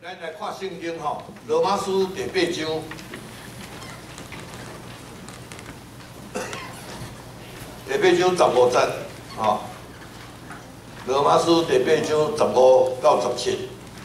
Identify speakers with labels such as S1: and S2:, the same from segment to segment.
S1: 咱来看圣经吼，罗马书第8章。第8章15节，吼，罗马书第8章15到17，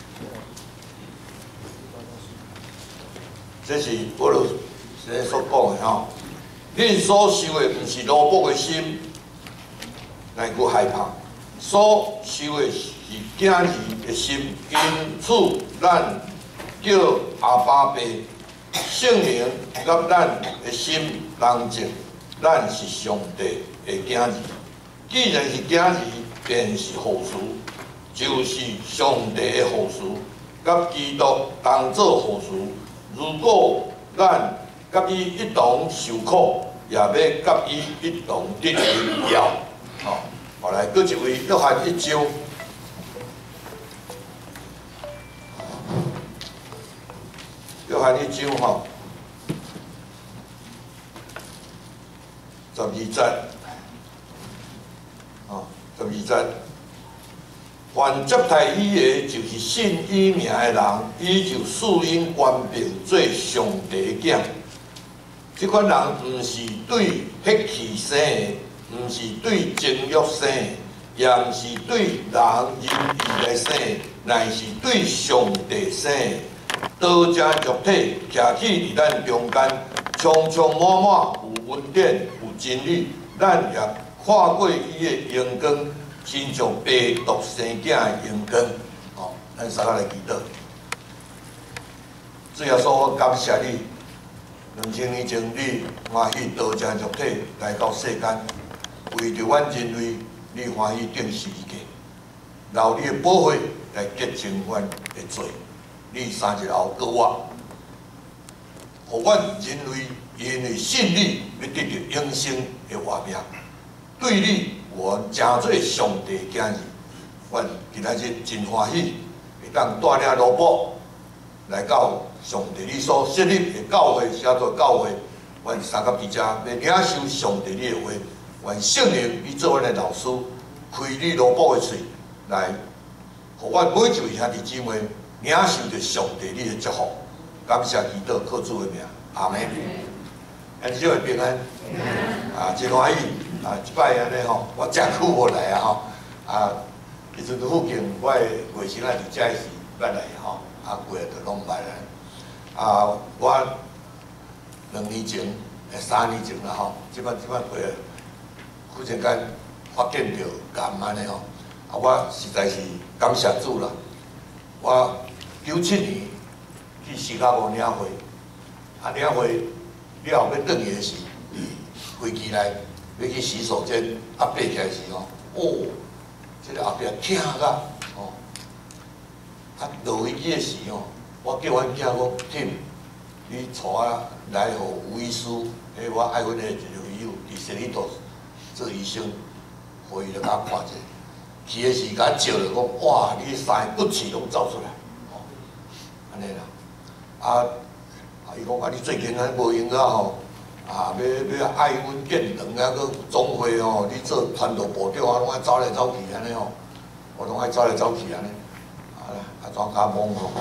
S1: 这是保罗所讲的吼。恁所受的毋是奴仆的心，乃佫害怕；所受的是囝儿的心，因此咱叫阿爸爸，圣灵甲咱的心同证，咱是上帝的囝儿。既然是囝儿，便是后嗣，就是上帝的后嗣，甲基督同做后嗣。如果咱甲伊一同受苦，也要甲伊一同得荣耀。吼，后来搁一位约翰1章。约翰1章吼，12节，吼12节，凡接待伊的，就是信伊名的人，伊就赐因官并做上帝的囝。这款人毋是对血气生的，毋是对情欲生的，也毋是对人意来生的，乃是对上帝生的。道成肉体，徛起伫咱中间，充充满满有恩典，有真理。咱也看过伊的荣光，亲像白独生囝的荣光。吼，咱三个来祈祷。主耶稣，我感谢你，2000年前你欢喜道成肉体来到世间，为着阮人类，你欢喜定十字架，留你的宝血来洁净阮的罪。你3日后告我，互阮人类因为信你，要得到永生的活命。对你，我诚做上帝的囝儿，阮今仔日真欢喜，会当带领罗卜来到上帝你所设立的教会，写作教会。阮三甲伫遮要领受上帝你的话，愿圣灵你做阮的老师，开你罗卜的嘴来，互阮每一位兄弟姊妹。领受着上帝你的祝福，感谢祈祷靠主的名，阿门。安少会平安，真欢喜即摆安尼吼，我真久无来吼，迄阵附近我的外甥伫遮时捌来吼，过来就拢捌来。我2年前、3年前啦吼，即摆过来，忽然间发现着癌安尼吼，我实在是感谢主啦，我。97年去新加坡领会，领会了后要转去的时，飞机内要去洗手间，爬起来时吼，这个后壁痛甲落飞机的时吼，我叫阮囝讲，Tim，你带我来互吴医师，我爱阮的一个友伫悉尼岛做医生，互伊来甲我看者。去的时甲照着讲，哇，你3个骨刺拢走出来。安尼啦，伊讲你最近安无用啊吼，要爱阮建堂啊，搁总会吼，你做团队部长啊，拢爱走来走去安尼吼，我拢爱走来走去安尼，专家懵吼，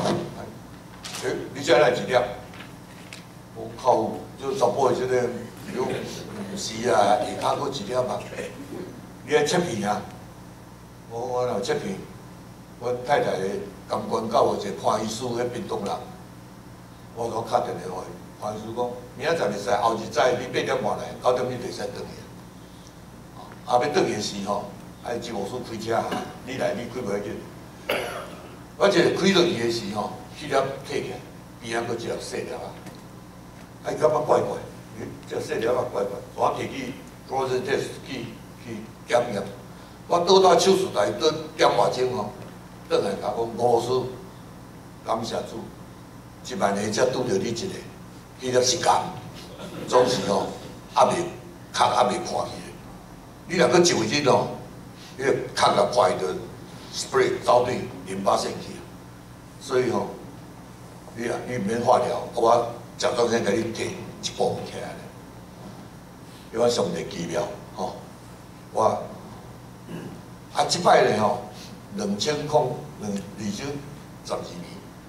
S1: 你遮来一粒？我靠，就查甫的即个，毋是啊，下骹搁一粒嘛，你爱切片啊？我若切片，阮太太。甘关到有一个潘医师迄屏东人，我甲敲电话，潘医师讲，明仔载会使，后日早你8点半来，9点你就使转去。要转去时吼，吉姆斯开车，你来你开袂紧。我一个开落去的时吼，迄粒摕起来，边仔搁一粒细粒啊，感觉怪怪，这细粒啊怪怪，我摕去 closet test 去检验，我倒到手术台倒点外钟吼。转来甲讲，吴师，感谢主，1万个才拄着你一个，迄粒是癌，总是吼还袂壳还袂破去的。你若搁一回日吼，迄个壳若破去，就 spray 走对淋巴腺去，所以吼，你毋免化疗，我假装先甲你摕一部起来，因为上帝奇妙吼，我即摆咧吼。2012年，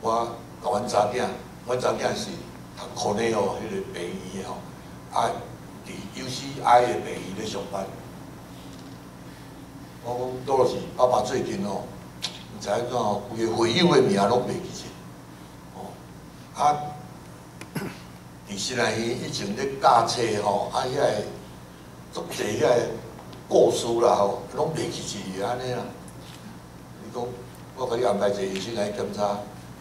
S1: 我甲阮查囝，阮查囝是读科内哦，迄个病院吼，啊，伫 UCI 的病院咧上班。我讲多老师，爸爸最近哦，毋知影怎哦，规个会友的名拢袂记着。哦，啊，伫新来伊以前咧教册吼，啊，遐个足侪遐个故事啦吼，拢袂记住安尼啦。伊讲，我甲你安排一个医生来检查。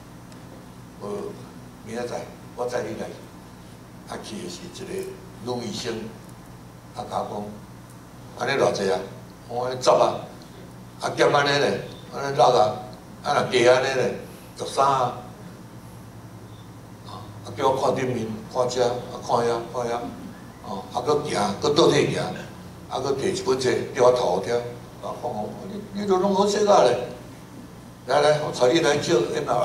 S1: 明仔载我载你来，啊去的是一个女医生，啊甲我讲，安尼偌济啊？我讲10啊，啊减安尼咧，安尼6啊，啊若加安尼咧，13啊，啊叫我看顶面，看遮，啊看遐，看遐，哦，啊搁行，搁倒退行，啊搁摕一本册伫我头顶，啊看我，你都拢好写啊咧，来来，我带你来照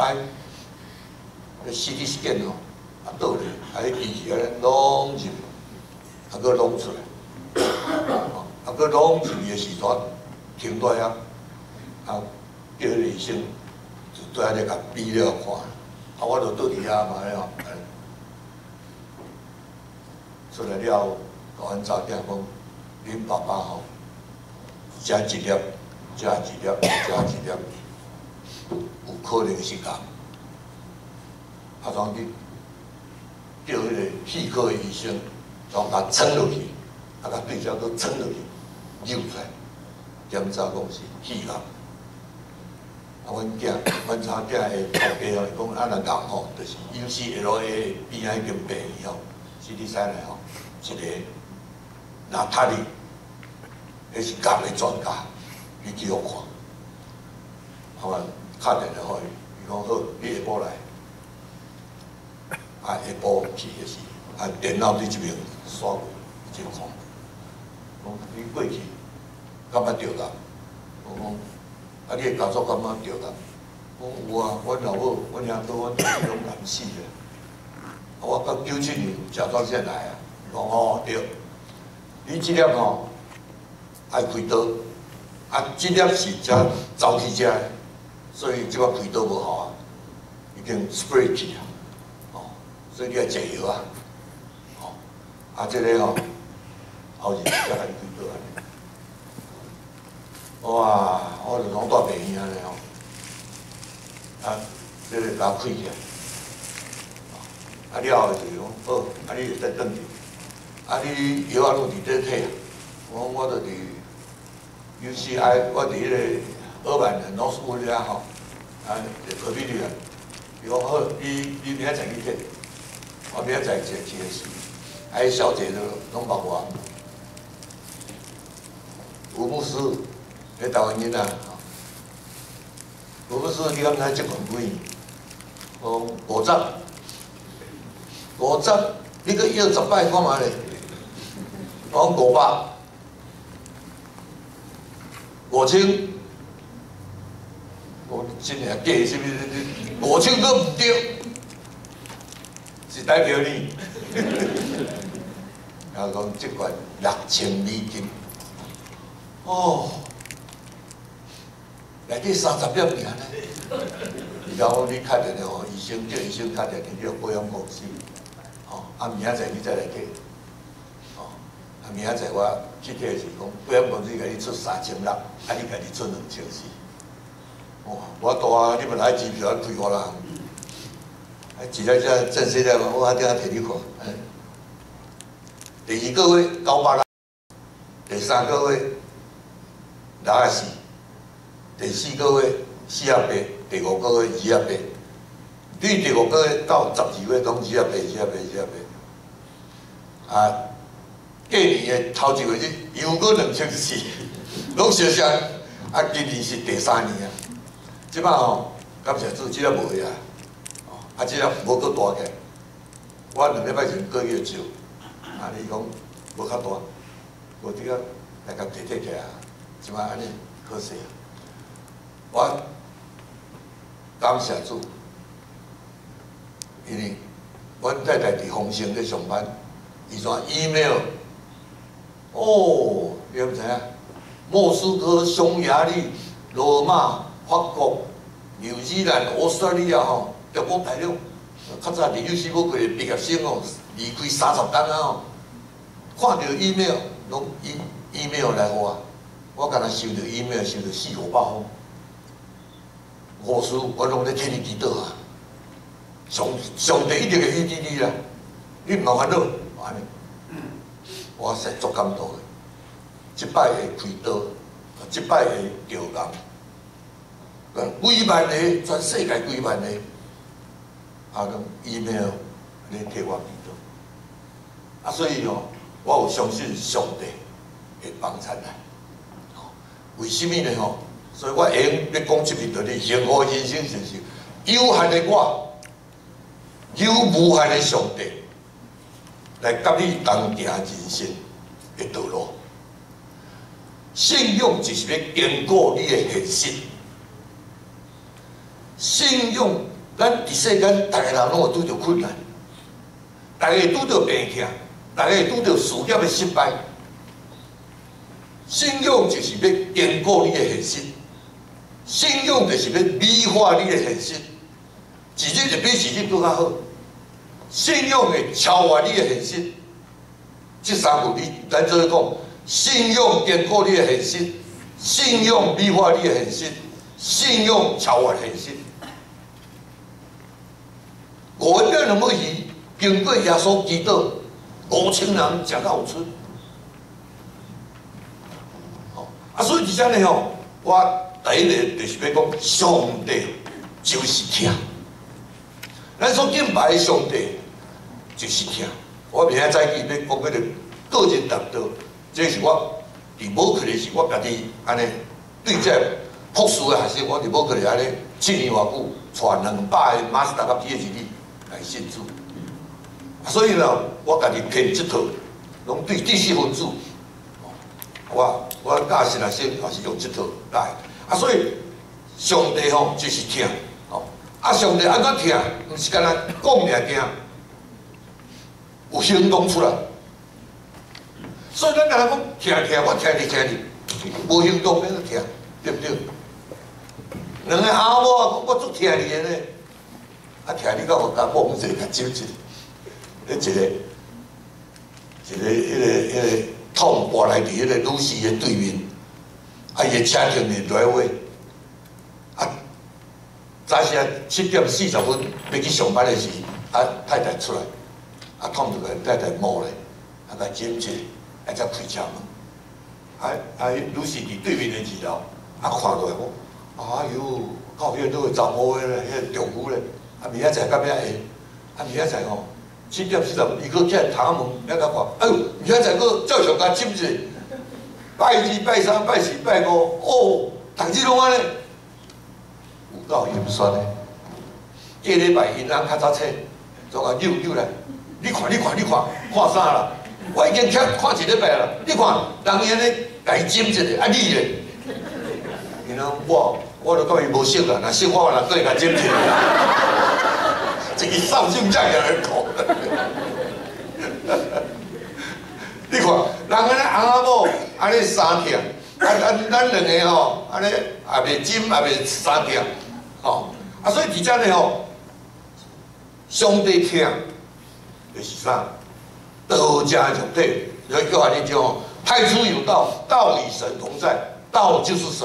S1: MRI。CT scan 哦，啊倒咧，啊迄机器安尼拢入，啊搁拢出来，啊搁拢入去的时阵停在遐，啊叫迄个医生就在咧甲比了看，啊我就倒伫遐嘛咧吼，出来了后，甲阮查囝讲，恁爸爸吼，食一粒，食一粒，食一粒，有可能是癌。啊，当去叫迄个气科的医生，将甲撑落去，啊，甲对焦搁撑落去，扭出来，检查讲是气癌。啊，阮查囝的头家吼，讲啊，若癌吼，就是 UCLA 边仔迄间病院吼，是你使来吼，一个纳塔利，迄是癌的专家，你去互看。啊，我打电话互伊，伊讲好，你下晡来。啊，下晡去的是，啊，电脑伫即边刷过，即看。讲你过去，感觉着啦？我讲，啊，你的工作感觉着啦？我讲有啊，阮老母、阮兄嫂、阮囝拢难死的。啊，我到97年甲状腺癌啊，讲哦对，你即粒吼爱开刀，啊，即粒是只走去食的，所以即摆开刀无效啊，已经 spread 去啊。所以你要食药啊，哦，啊，这个哦，后日才甲你开刀安尼。哇，我就拢住病院安尼哦，啊，这个甲开起来，啊了后就是讲好，啊你会使转去，啊你药啊拢伫底摕啊，我就伫 UCI， 我伫迄个2万人老师傅遐吼，啊隔壁里啊，伊讲好，你明仔载去摕。我明仔载去的是，啊，迄小姐都拢帮我。吴牧师，迄台湾囡仔，吴牧师，你敢知即款几年？讲50，你个要10摆看嘛咧？我讲500，5000，我真诶假是毋是？5000都毋对。是代表你，然后讲即款$6000，哦，内底30粒尔呢。然后你敲电话，医生叫医生敲电话叫保险公司，哦，啊明仔载你再来摕，哦，啊明仔载我去摕是讲保险公司甲你出3600，啊你家己出2400，哦，我大啊，你们来机票开我啦。一粒只正式了，我顶下摕你看。第2个月900，第3个月64，第4个月48，第5个月28。你第5个月到12月拢28。啊，过年的头1个月又过2400，拢相像。啊，今年是第3年啊，即摆吼，感谢主，即个无去啊。啊，即粒无搁大起，我2礼拜前过月照，啊，你讲无较大，无即个来甲摕起来，即摆安尼可惜啊！我感谢主，因为阮太太伫丰盛咧上班，伊传 email， 哦，你毋知影？莫斯科、匈牙利、罗马、法国、纽西兰、澳大利亚吼。 中国大陆较早伫有时某个毕业生哦，离开30天啊哦，看到 email 拢 email 来我，我敢若收到 email 收到400-500封，护士我拢咧替你祈祷啊，上帝一定会医治你啦，你毋麻烦恼，安尼，我实足感动的，即摆会开刀，即摆会调工，几万个全世界几万个。啊，拢 email 咧替我祈祷，啊，所以哦，我有相信上帝会帮衬咱。为什么呢？吼，所以我会用咧讲即篇道理，幸福人生就是有限的我，有无限的上帝来甲你同行人生的道路。信用就是要坚固你的现实，信用。咱伫世间，逐个人拢会拄着困难，逐个会拄着病痛，逐个会拄着事业的失败。信用就是要坚固你的现实，信用就是要美化你的现实，一日就比一日更较好。信用会超越你的现实，这三句咱做讲，信用坚固你的现实，信用美化你的现实，信用超越现实。5点2尾鱼，经过耶稣基督，5000人食到有剩。啊，所以伫遮呢吼，我第一个就是要讲，上帝就是疼。咱所敬拜的上帝就是疼。我明仔早起要讲迄个个人达道，这是我伫某课的时，我家己安尼对这朴素的学生，我伫某课里安尼7年偌久，带200个马斯达甲 PhD。来信主，所以呢，我家己编这套，拢对知识分子，我教实习生也是用这套来，啊，所以上帝吼就是疼，哦，啊，上帝安怎疼？毋是干那讲尔惊，有行动出来。所以咱若讲疼，我疼你，无行动免得疼，对不对？两个阿某，我足疼你的呢。啊，听你讲，我甲某者甲揪一个，迄个痛跋来伫迄个女士的对面，啊，伊个车停伫来位，啊，早时7点40分要去上班的时，啊，太太出来，啊，痛就甲太太摸咧，啊，甲揪一个，啊，才开车门，女士伫对面的2楼，啊，看落来讲，哎哟，到迄个查某个咧，迄个丈夫咧。啊，明仔载到遐会？啊，明仔载吼7点40分，伊搁起来头门，了甲看，哎呦，明仔载搁照常甲斟者，拜2、拜3、拜4、拜5，哦，逐日拢安尼，有够心酸的。下礼拜因翁较早醒，就甲扭来，你看，看啥啦？我已经看1礼拜啦，你看，人伊安尼甲伊斟一下，啊你咧？因翁我就讲伊无熟啦，若熟我若对甲斟一下。这个上性这样人口，你看，人安尼翁仔某安尼3天，咱两个吼，安尼也袂斟也袂3天，吼，啊，所以伫遮呢吼，上帝听就是啥？道家入体，有一句话你讲哦，太初有道，道与神同在，道就是神。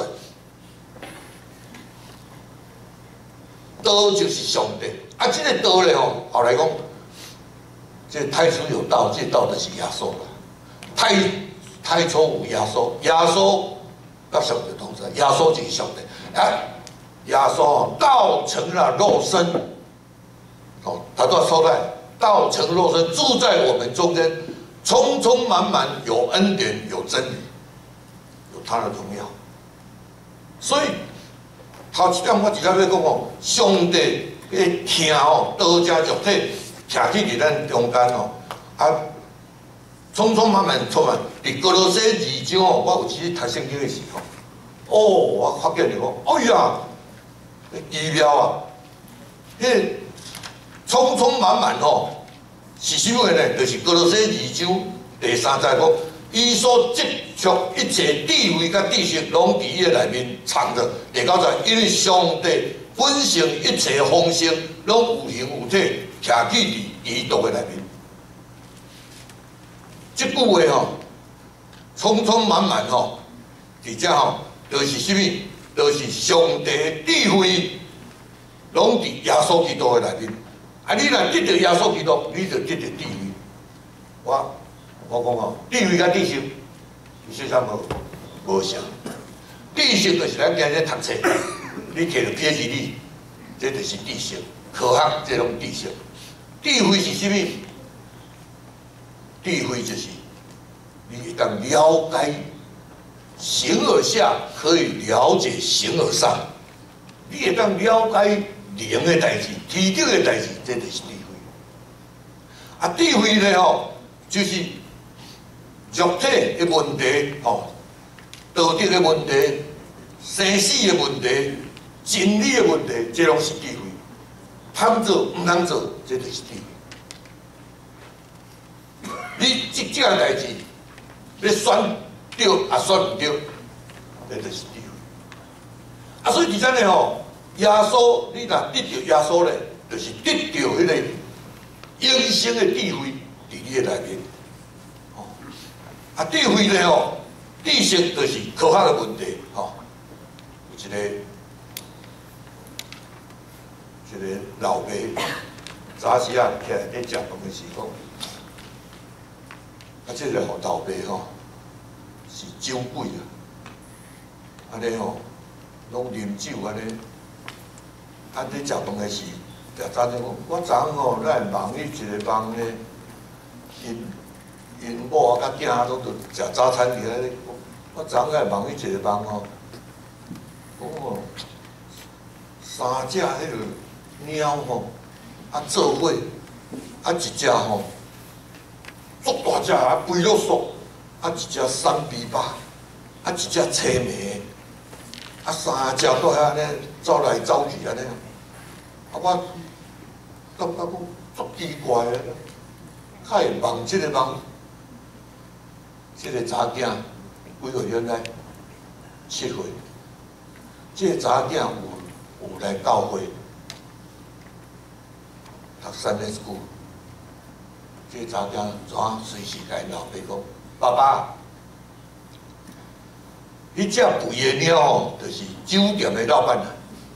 S1: 道就是上帝，啊，这个道咧吼，后来讲，这太初有道，这道就是耶稣啦。太初有耶稣，耶稣甲上帝同在，耶稣就是上帝。啊，耶稣道成了肉身，哦，他都说在道成肉身，住在我们中间，充充满满有恩典，有真理，有他的荣耀，所以。头一点我直接要讲哦，上帝的听哦，道家肉体徛起伫咱中间哦，啊，充充满满充满。伫哥罗西2章哦，我有时读圣经的时候，哦，我发现着讲，哎呀，奇妙啊！迄充充满满哦，是啥物呢？就是哥罗西2章第3节讲。伊所积蓄一切地位甲知识，拢伫伊个内面藏着。第9节，因为上帝本性一切丰盛，拢有形有体，徛起伫基督的内面。即句话吼，充充满满吼，伫遮吼，就是啥物？就是上帝智慧，拢伫耶稣基督的内面。啊，你若得到耶稣基督，你就得到智慧。我讲吼，智慧甲知识，实际上无像。知识就是咱今日读册，你摕到 PhD， 这就是知识，科学这种知识。智慧是啥物？智慧就是你会当了解形而下，可以了解形而上。你会当了解灵的代志、天地的代志，这就是智慧。啊，智慧呢吼，就是肉体的问题吼，道德的问题、生死的问题、真理的问题，这拢是智慧。通做唔通做，这就是智慧。你即个代志，要选对也选唔对，这就是智慧。啊，所以伫遮呢吼，耶稣你若得到耶稣咧，就是得到迄个永生的智慧伫你的内面。哦，啊，智慧咧吼，知识就是科学的问题，吼。有一个老爸，早时啊起来咧食饭的时讲。啊，这个互老爸吼是酒鬼啊，安尼吼，拢啉酒安尼。啊，咧食饭的时，也早点讲，我昨昏吼，咱会梦伊一个梦咧，因某甲囝拢着食早餐伫遐咧。我昨昏会梦伊一个梦吼，讲吼三只迄个猫吼，啊做伙，啊一只吼。足大只啊，肥碌索，啊一只三比八，啊一只青眉，啊三只都遐安尼走来走去安尼，啊我感觉讲足奇怪的，较会梦即个梦，即个查囝几岁现在7岁，即个查囝有来教会读Sunday school。这个查囝怎随时甲因老爸讲，爸爸，迄只肥的鸟吼，就是酒店的老板啦。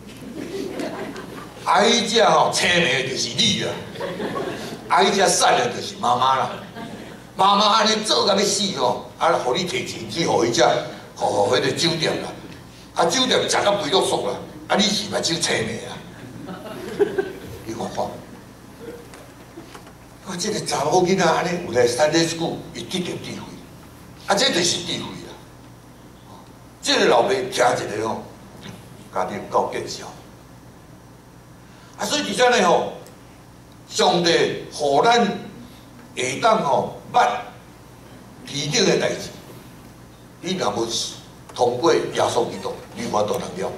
S1: 啊，迄只吼青眉就是你啦。啊，迄只瘦的就是妈妈啦。妈妈安尼做甲要死吼，啊，互你摕钱去互迄只，互迄个酒店啦。啊，酒店食到肥碌熟啦，啊，你是嘛酒青眉啊？你看看。啊，这个查某囡仔安尼有来Sunday school，伊得到智慧，啊，这就是智慧啦。这个老爸听一个吼，家庭够见效。啊，所以伫遮呢吼，上帝互咱会当吼捌天顶的代志，你若无通过耶稣基督，你无都能了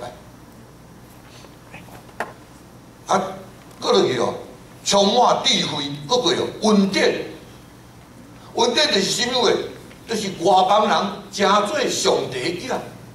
S1: 解。啊，过落去哦。充满智慧，搁过有稳定。稳定就是啥物话？就是外邦人真做上帝的囝，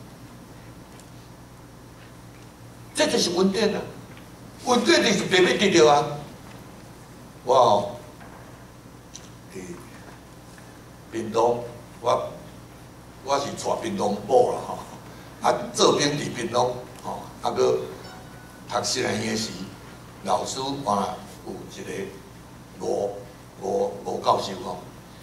S1: 这就是稳定啊！稳定就是白要得到啊！我吼，伫屏东，我是带屏东某啦吼，啊做兵伫屏东吼，啊搁读西南医时，老师话。有一个吴教授吼，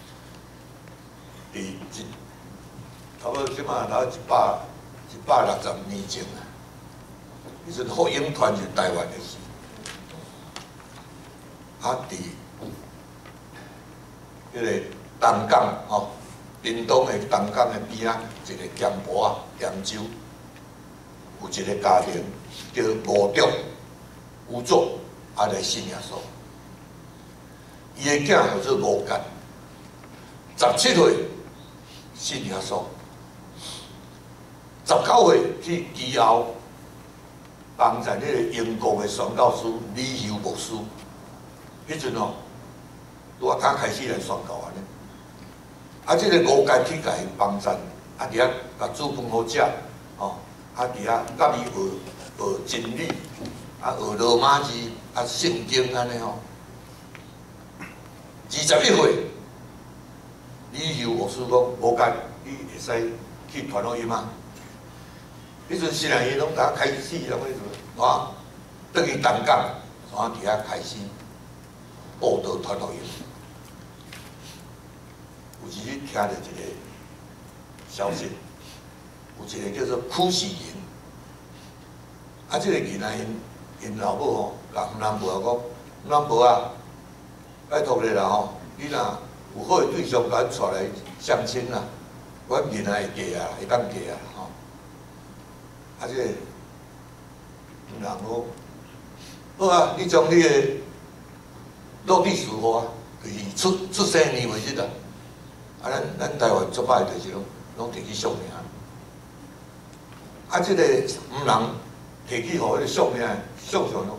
S1: 差不多即马到160年前啊，迄阵福音团是台湾的时，啊伫迄个东港吼，屏东的东港的边啊，一个咸坡啊，咸州，有一个家庭叫吴族。啊，来信耶稣，伊个囝叫做吴干，17岁信耶稣，19岁去基澳帮在迄个英国的宣教师李修牧师，迄阵吼，拄刚开始来宣教安尼。啊，即个吴干去甲伊帮衬，啊，伫遐甲煮饭好食，吼，啊，伫遐甲伊学学真理，啊学罗马字，啊圣经安尼吼。21岁，李秀牧师讲无干，你会使去传福音嘛？迄阵新人伊拢甲开始了，迄阵啊，等于东港，然后伫遐开始报道传福音。有时去听到一个消息，有一个叫做苦士营，啊，这个囡仔因老母吼，甲吴南婆讲，吴南婆啊，拜托你啦吼，你若有好的对象，甲咱带来相亲啦，阮囡仔会嫁啊，会当嫁啊吼。啊，这个吴南婆，好啊，你将你的落地事务啊，就是出生年为止啦。啊，咱台湾做歹就是拢摕去相命。啊，即个毋人摕去互迄个相命，相咯，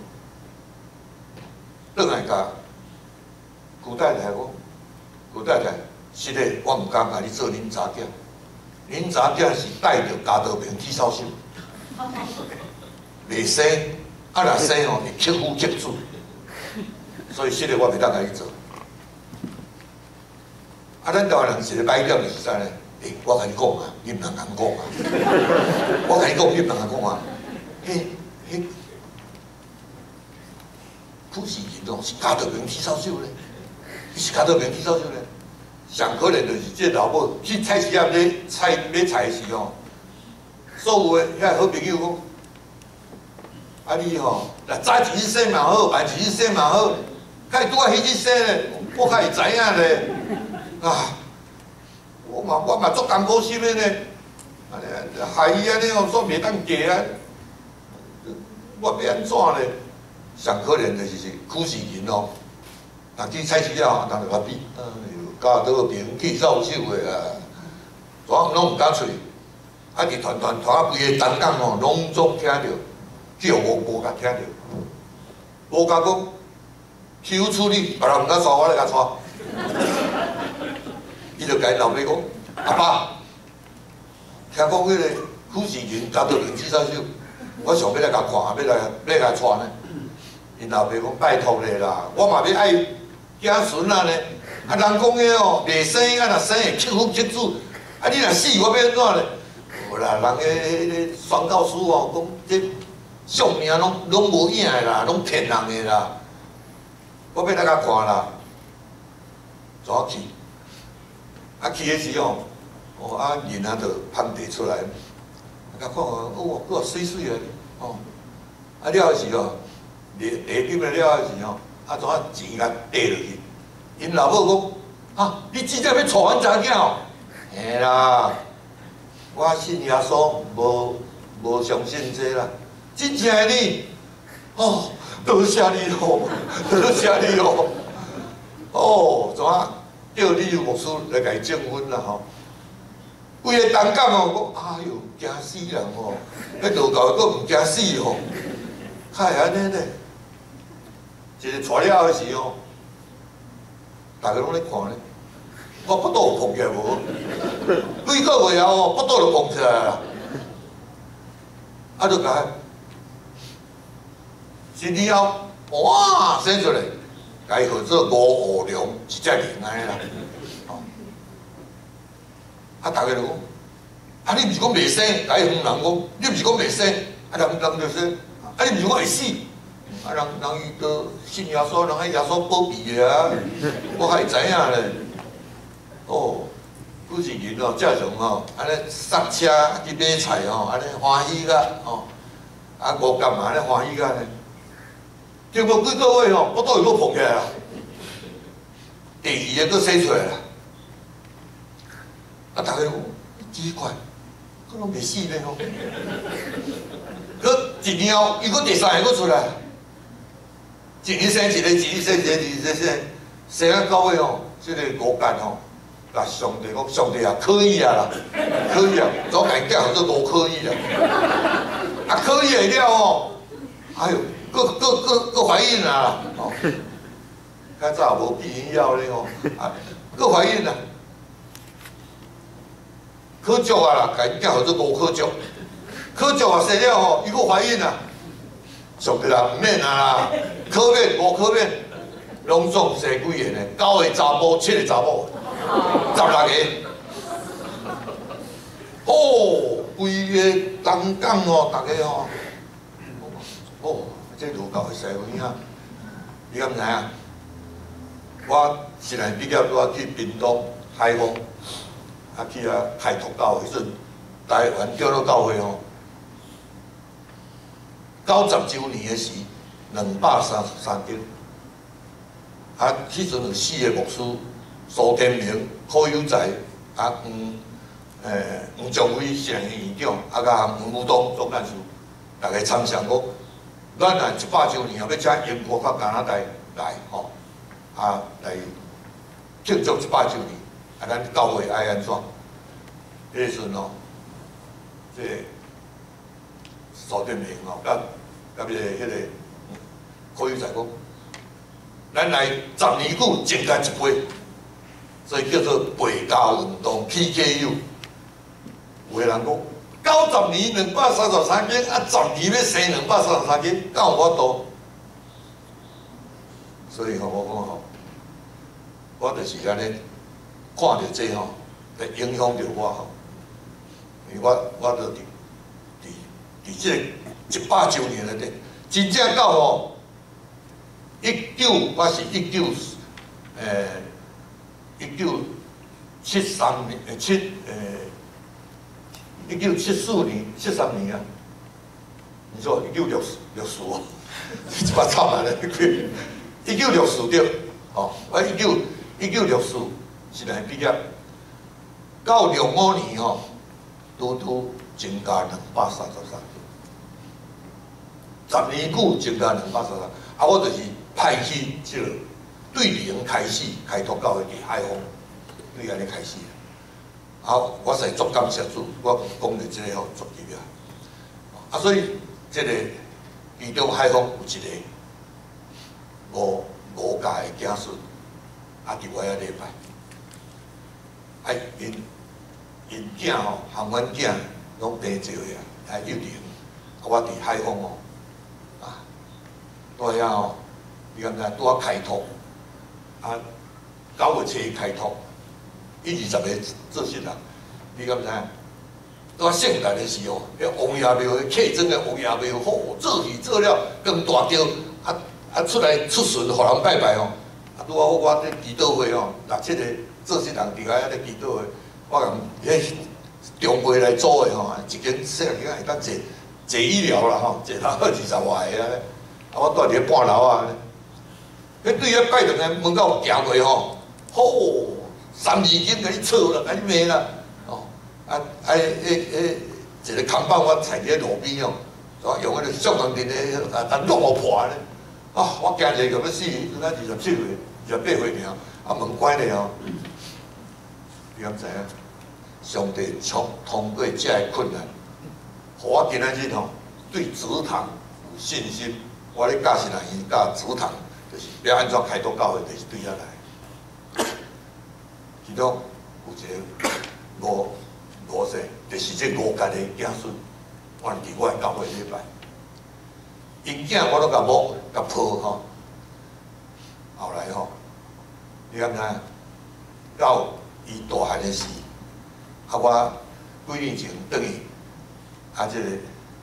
S1: 转来甲古太太讲，古太太，是嘞，我毋敢甲你做恁查囝，恁查囝是带着家道病去扫帚，袂生，啊若生吼会克夫克子，所以是嘞，我袂当甲你做。啊，咱台湾人是咧歹点就是啥呢？我甲你讲啊，你毋通甲我讲啊！我甲你讲，你毋通甲我讲啊！迄苦士营哦，是家道病去扫帚咧，伊是家道病去扫帚咧。上可怜就是这老母去菜市仔买菜时哦，所有的遐好朋友讲，啊你吼，若早一日生嘛好，晚一日生嘛好，较拄啊迄日生咧，我较会知影咧。啊！我嘛足艰苦心的呢，安尼害伊安尼哦，煞袂当嫁啊！我要安怎呢？上可怜就是苦士营哦，若去菜市仔哦，人就甲比，家道病去扫帚的啊，全拢毋敢出。啊，伫团啊规个东港哦，拢总听着，叫我无甲听着，无甲讲，欺负处理，别人毋敢带，我来甲带。伊就甲因老爸讲：阿爸，听讲迄个苦士营家道病去扫帚，我想要来甲看，要甲带呢。因老爸讲：拜托你啦，我嘛要爱子孙啊呢。啊，人讲个哦，袂生啊，若生会克夫克子，啊，你若死，我要安怎呢？无啦，人迄个宣教师哦，讲这相命拢无影的啦，拢骗人的啦。我要来甲看啦，怎去？啊，去迄时哦，啊，人仔就攀地出来，甲看哦，佫水水的，哦，啊了时哦，下金了时哦，啊，怎钱甲跌落去？因老母讲，啊，你真正要娶阮查囝哦？嘿啦，我信耶稣，无相信这啦，真正的你，哦，多谢你哦，多谢你哦，哦，怎叫李牧师来甲伊证婚啦吼，规个东港哦，讲哎哟惊死人哦，迄路到佫毋惊死哦，较会安尼呢。一个带了时哦，大家拢咧看咧，我腹肚有膨起来无？几个月后哦，腹肚就膨起来啦，啊，就甲1年后，哇，生出来。甲伊号做吴五龙，一只灵安尼啦。啊，大家就讲，啊，你毋是讲袂生？甲伊乡人讲，你毋是讲袂生？啊，人就说，啊，你毋是讲会死？啊，人伊都信耶稣，人迄耶稣保庇的啊，我还会知影咧。哦，古时人哦，正常吼，安尼塞车去买菜吼，安尼欢喜甲吼，啊，无干嘛安尼欢喜甲呢？结果几个月吼，腹肚又佫膨起来啦，第二个佫生出来啦。啊，大家讲奇怪，佫拢袂死咧吼。佫1年后，伊佫第三个佫出来，一年生一个，一年生一个，一年生啊到尾吼，即个五间吼，甲上帝讲，上帝啊，可以啊啦，可以啊，早甲伊叫做无可以啦。啊，可以会了哦，哎哟。佫怀孕啦！哦，较早无避孕药咧哦，啊，佫怀孕啦，考足啊啦，甲因叫做无考足，考足啊生了吼，伊佫怀孕啦， 俗个啦，毋免啊啦，考免无考免，拢总生几个呢？9个查甫，7个查某，16个。哦，规个东港哦，大家哦，哦，这路到会使有影，你敢知影？我是来毕业，我去屏东海丰，去开拓教会，阵台湾叫做教会哦。90周年的时，233间。迄阵有4个牧师，苏天明、柯有才、黄仲辉是院长，甲黄武东总干事，大家参详讲，咱若100周年后要请英国甲加拿大来吼，来庆祝100周年，咱教会爱安怎？迄时阵哦，这苏天明哦，甲迄个柯有才讲，咱来10年久增加1倍，所以叫做背家运动 PKU。有个人讲90年233间，10年要生233间，敢有法度？所以吼，我讲吼，我就是安尼看到这吼，会影响到我吼，因为我就伫这100周年内底，真正到吼我是1973年1974年73年啊，你说1964哦，一把操来了，1964对，哦，我1964是来毕业，到65年吼，拄增加233间，10年久增加233，我就是派去这个对零开始开拓教会伫海丰，对安尼开始。我是足感谢主，我讲到这个吼足入啊。所以这个其中海丰有一个5届的子孙，伫我遐礼拜，因囝吼，含阮囝拢平做呀，幼稚园，我伫海丰哦，在遐吼，你敢知拄啊开拓9月初开拓。120个做新人，你敢知影？拄啊圣诞的时候，迄王爷庙的客庄的王爷庙，好做戏做了，更大条，出来出巡，互人拜拜哦。拄啊我这祈祷会哦，6、7个做新人伫遐咧祈祷会，我共迄中会来租的吼，一间小间会当坐医疗啦吼，坐到20外个啊，我住伫半楼啊，迄对遐拜堂的门口行过吼，好。3、2间甲你吵啦，甲你骂啦，哦，一个看板我踩伫咧路边哦，用迄个上当电的落雨破咧，我惊者个要死，咱27岁、28岁尔，门关咧哦，你敢知影？上帝通过这个困难，互我今仔日吼对祠堂有信心，我咧教新人因教祠堂，就是要安怎开拓教会，就是对遐来。其中有一个5世，就是这5届的子孙，我伫我的教会礼拜，因囝我都甲摸甲抱吼，后来吼，你敢知？到伊大汉的时，我几年前转去，这个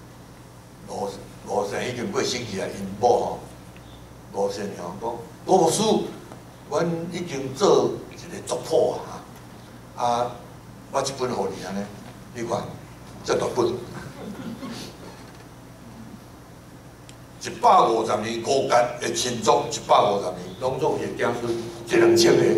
S1: 5世已经过星期啊，因某吼5世娘讲，牧师，阮已经做一个族谱我一本互你安尼，你看这大本，150年5届的亲族150年，拢总是子孙1、2千个。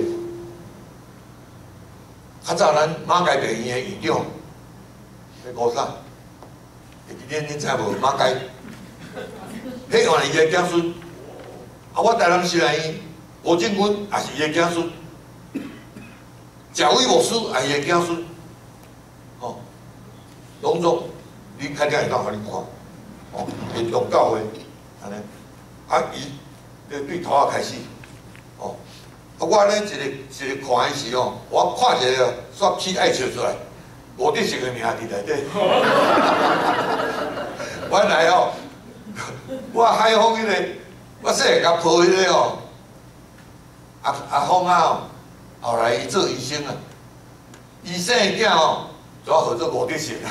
S1: 较早咱马偕病院的院长，迄啥？恁知无？马偕，迄换伊个子孙。我台南市内吴正军也是伊个子孙。贾伟牧师也伊个子孙，拢总你开店会当互你看，运动教会安尼，伊对头开始，我咧一个看的时候，我看一个煞起爱笑出来，5得10个名伫内底，原来我海丰迄个，我细个甲抱迄个哦，阿峰啊哦，后来伊做医生啊，医生的囝哦，主要合作吴德成啊。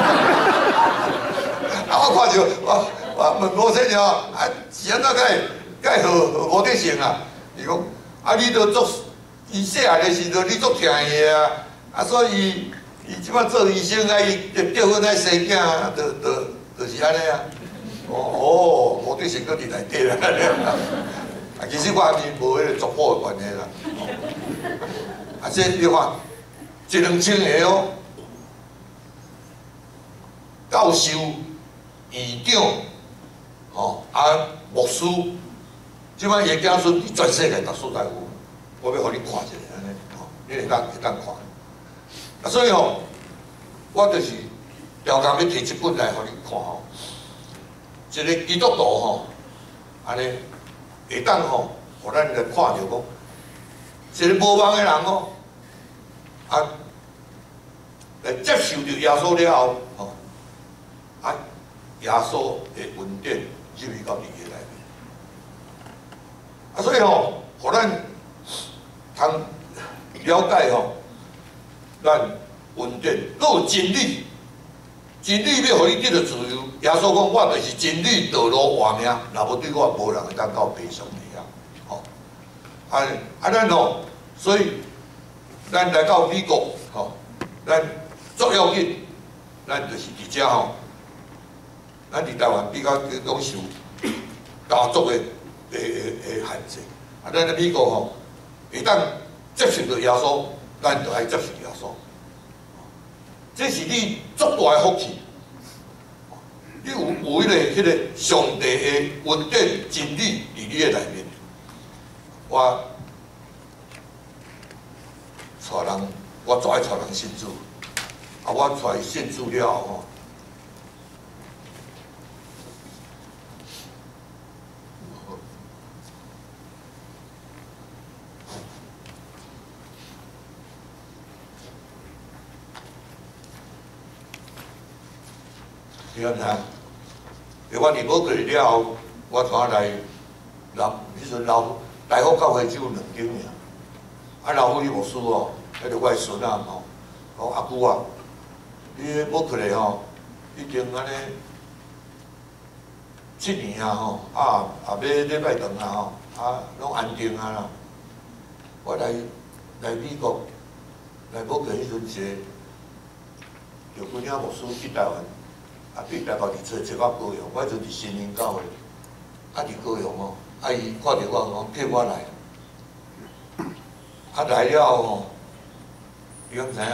S1: 啊，我看着我问吴先生哦，啊是安怎该和吴德成啊？伊讲啊，你都做，伊细汉的时阵你做听伊啊，啊所以伊即摆做医生啊，伊结婚爱生囝啊，就是安尼啊。哦，吴德成搁伫内底啦。啊，其实我还是无迄个族谱的关系啦。啊，这你看1、2千个哦，教授、院长，哦啊牧师，即摆伊子孙伫全世界各所在有，我要互你看一下安尼，吼，你会当看。啊，所以吼，我就是调工要摕这本来互你看吼，一个基督徒吼，安尼。会当吼，互咱来看着讲，一个无望的人哦，啊，来接受着耶稣了后，吼，啊，耶稣的恩典入去到伊个内面，啊，所以吼，互咱通了解吼，咱恩典，佫有真理，真理要互你得到自由。耶稣讲：“我就是真理、道路、活命，若无对我，无人会当到地上去啊！”吼，咱吼，所以咱来到美国，吼，咱最要紧，咱就是伫遮吼，咱伫台湾比较拢受家族的限制，啊，咱在美国吼，会当接受到耶稣，咱就爱接受耶稣，这是你足大的福气。你有迄个上帝的恩典真理伫你的内面，我带人，我最爱带人信主，啊，我带信主了后吼，你看啥？我入保贵了后，我带来迄阵大福教会只有2间尔。啊，老夫你牧师哦，迄个我的孙啊吼，讲阿姑啊，你迄保贵个吼，已经安尼7年啊吼，啊要礼拜堂啊吼，啊拢安定啊啦。我来美国来保贵迄阵是，有几领牧师去台湾。啊，对台北伫找我高雄，我迄阵伫新营教会，啊伫高雄哦，啊伊看着我讲叫我来，啊来了后吼，你敢知影？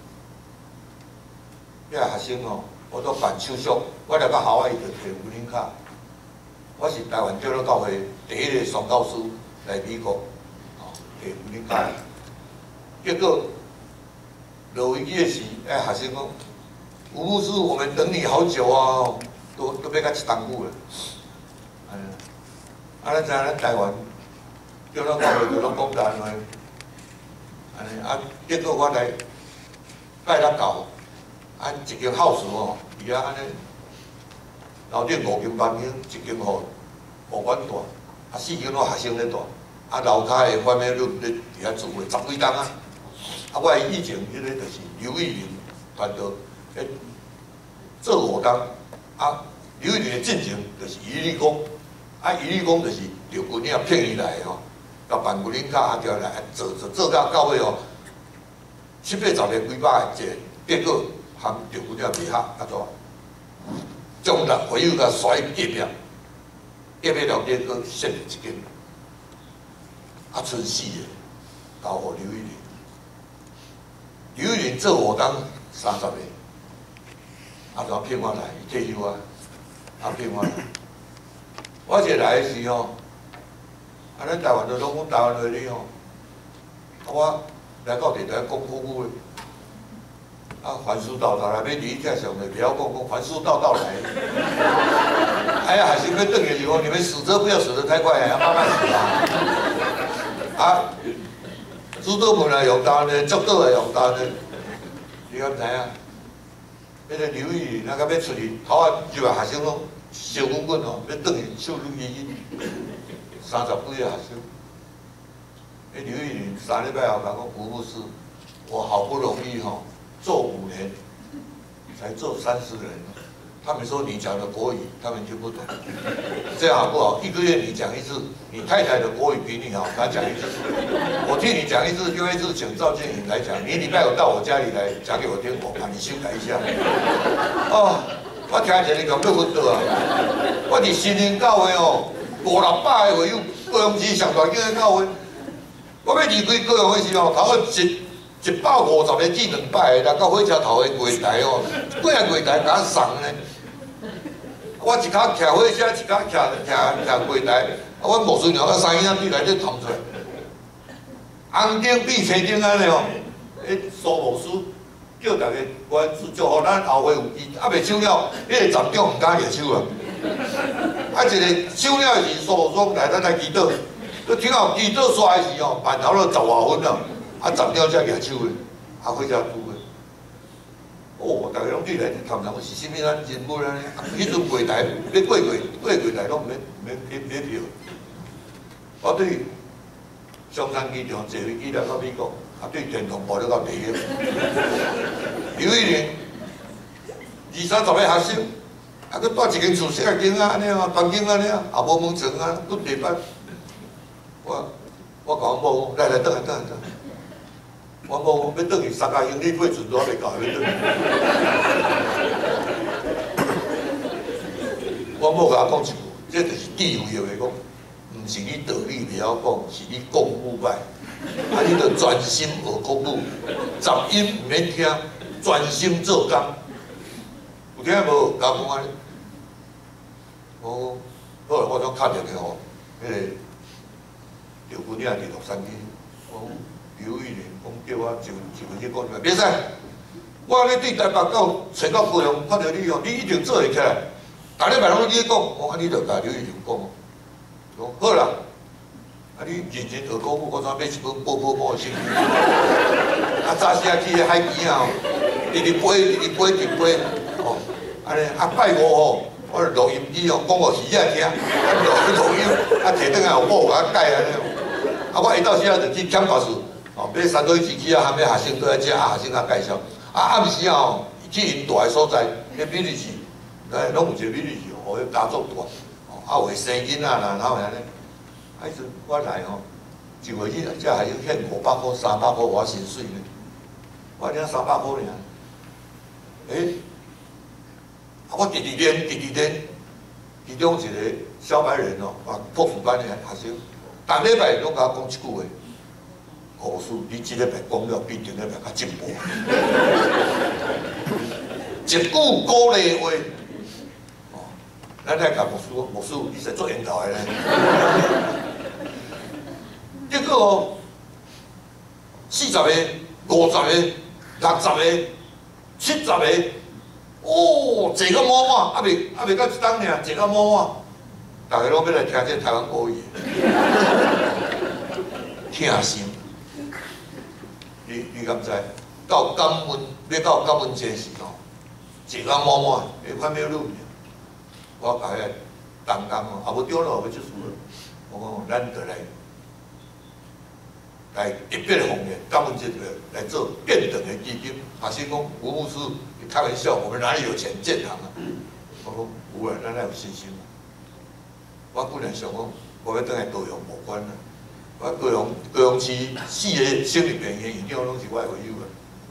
S1: 遐学生哦，我都办手续，我来到校外就摕有领卡。我是台湾长老教会第一个宣教师来美国，哦，摕有领卡。结果落飞机的时，学生讲。吴牧师，我们等你好久啊，都要甲1冬久了。咱知影咱台湾，叫咱教会就拢讲台湾话，安尼啊，结果我来拜六教，啊一间 house 哦，伊啊安尼，楼顶5间房间，一间互5间大，啊4间我学生咧住，啊楼骹的反面咧伫遐住的10几栋啊，啊我以前迄个就是刘玉玲团队。做5工，啊，刘玉玲的进前就是伊理工，啊，伊理工就是刘军领骗伊来吼，甲办军领卡啊调来做到尾哦，7、8、10年几百个，结果含刘军领袂合，啊怎？将人回又甲甩隔壁，隔壁了结果剩一间，啊，剩4个，交互刘玉玲。刘玉玲做5工30个。啊，就骗我来，伊退休啊，啊骗我来。我一来的时候，啊，咱台湾就拢讲台湾话哩吼，啊，我来到地台讲古语的，啊，凡事到头来，要离开上的，不要讲凡事到来。哎呀，学生要转去就讲，你们死车不要死得太快，要慢慢死啊。啊，主导门来用单的，足导来用单的，你敢知影？迄个刘玉玲，那个要出去，头仔入来学生拢小滚滚哦，要转去秀女医，30几个学生。刘玉玲3礼拜后讲吴牧师，我好不容易做5年，才做30人。他们说你讲的国语，他们听不懂，这样好不好？1个月你讲一次，你太太的国语比你好，她讲一次，我替你讲一次，另外一次请赵建颖来讲。你礼拜5到我家里来讲给我听，我帮你修改一下。哦，我听起来你讲要昏倒啊！我伫新营教会哦，5、600个会友，高雄市上大间的教会，我要离开高雄的时候，头个150个至200个，来到火车头的柜台哦，几个柜台甲我送呢？我一脚徛火车，一脚徛柜台，我牧师娘甲3囝仔对内底探出来，红灯比青灯安尼哦。苏牧师叫大家关注，祝福咱后会有期。未收了，迄个站长唔敢举手啊。一个收了是苏牧师来咱来祈祷，佮听到祈祷煞的时哦，慢头都10外分了，站长才举手的，火车拄的。哦，大家拢对内底谈人是啥物咱人物安尼，迄阵柜台要过柜台拢免票。我对松山机场坐飞机来到美国，对天堂报了到第一。刘玉玲20、30个学生，佮住一间厝小间啊，安尼啊，房间安尼啊，也无门床啊，搁地板。我甲阮某讲，来转来。阮某要转去3家英里配船都还袂到，要转。阮某甲我讲一句，这就是智慧的话讲，毋是你道理袂晓讲，是你讲语歹。你着专心学国语，杂音毋免听，专心做工。有听无？甲我讲安尼。后来我就敲电话吼，迄个刘姑娘伫洛杉矶，我讲刘玉玲讲叫我就去讲出来，袂使。我咧对台北到找到高雄，看到你哦，你一定做会起来。逐礼拜拢你讲，我讲你着甲刘玉玲讲，讲好啦。你认真学国语，我怎买一本报的书？早时去海边啊，直飞，哦，安尼拜5吼，我录音机哦，讲互鱼仔听，录音，摕转来互某甲改安尼。我下昼时就去检考室，哦，买3对机器啊，含要学生倒来食，学生介绍。暗时哦，去因大个所在，迄美丽市，拢有一个美丽市，互迄家族大，哦，有生囡仔啦，然后安尼。迄阵我来吼，一个月只还要欠500块、300块我薪水呢。我领300块尔。我第二天，其中一个小白人哦，破釜班的学生，逐礼拜拢甲我讲一句话：牧师，你即礼拜讲了比顶礼拜较进步。一句鼓励话。咱来甲牧师，你是做引导的咧。结果哦，40个、50个、60个、70个，哦，坐到满满，未到1档尔，坐到满满，大家拢要来听这台湾国语，疼心。你敢知？到感恩节时吼，坐到满满，你看没有路？我甲迄同工哦，也无中了，要结束了。我讲，咱着来特别的方面，感恩节来做变等的基金。学生讲，吴牧师开玩笑，我们哪里有钱建堂啊？我讲有啊，咱有信心。我本来想讲，我要倒来高雄无关啦。我高雄市4个省立病院院长拢是我的会友啊。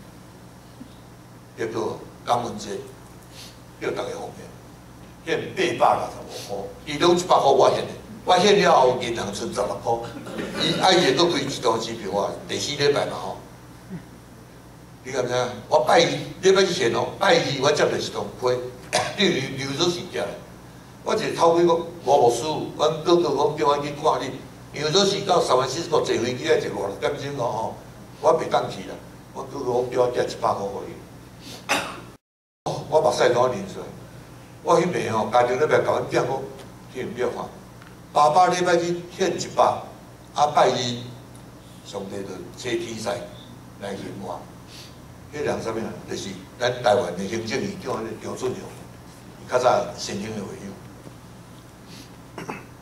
S1: 结果感恩节叫大家方面。欠865块，伊拢100块我欠的，我欠了后，银行剩16块，伊会阁开一张支票啊，第4礼拜嘛吼。你敢知影？我拜礼拜之前哦，拜2我接到一张批，刘主席寄来，我一头尾讲无师傅，阮哥哥讲叫我去看你，刘主席到3万4坐飞机来一5、6点钟吼，我袂当去啦，我哥哥讲叫我寄100块互伊，我目屎都淋出来。我迄暝吼，家庭礼拜甲阮囝讲，去唔要看，爸爸礼拜日欠100，拜2，上帝就找天使来显我。迄人啥物啊？就是咱台湾的行政院长张春阳，较早新兴的会友，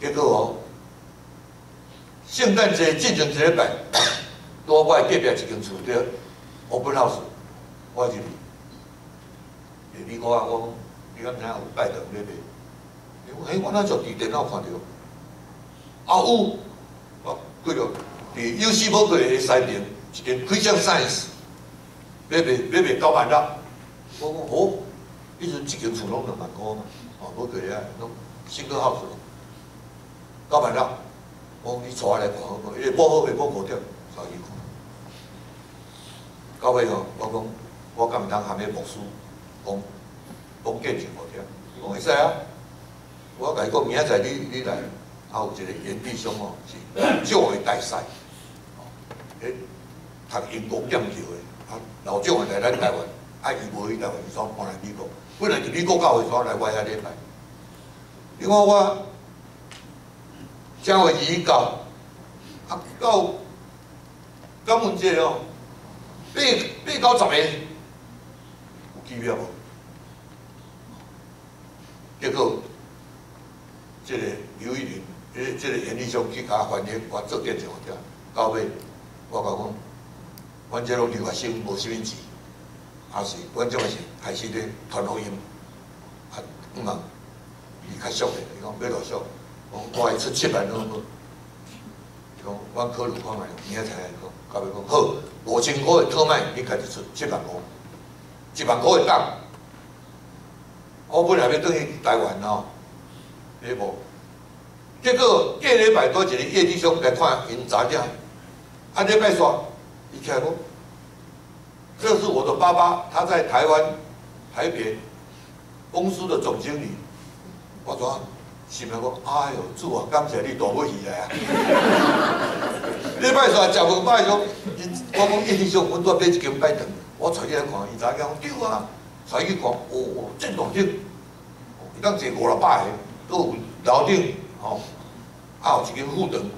S1: 结果哦，圣诞节进前一礼拜，我隔壁一间厝对 open house， 我入去，你讲啊，我讲你敢知影有拜堂咧卖？伊讲，我哪就伫电脑看到，啊有，我几落伫有时无过的西边一间开箱 science， 要卖9万六，我讲好，以前一间厝拢2万块嘛，哦，无过啊，拢single house 9万六，我讲你带我来看好无？伊报好袂报5点，带伊看。到尾吼，我讲我敢毋通含迄牧师讲见证5点，伊讲会使啊。我甲伊讲明仔载你来，啊有一个严弟兄哦，是蒋的大师，迄读英国剑桥的，啊老蒋的来咱台湾，啊伊无去台湾，伊煞搬来美国，本来伫美国教会煞来我遐礼拜。你看我正月2到，啊到感恩节哦，8到10个，有机票无？结果。这个刘玉玲，这个严立兄去甲反映，我做见证者。到尾，我甲讲，阮这拢留学生无啥物钱，也是阮这个是开始咧传福音，啊，伊较俗的，伊讲要偌俗，我会出7万都无。伊讲，阮考虑看卖，明仔载来讲，到尾讲好，5000块的套卖，你家己出7万块，1万块会当。我本来要转去台湾哦。礼无，结果隔礼拜多一个叶弟兄来看因查囝，啊礼拜煞，伊起来讲，这是我的爸爸，他在台湾台北公司的总经理。我怎心内讲，哎呦主啊，感谢你大尾鱼来啊！礼拜煞食饭拜讲，我讲叶弟兄，阮拄买一间拜堂，我带你来看，伊查囝讲对啊，带去看，哦，真大间，伊当坐5、6百个。都有楼顶吼，啊有一间副堂，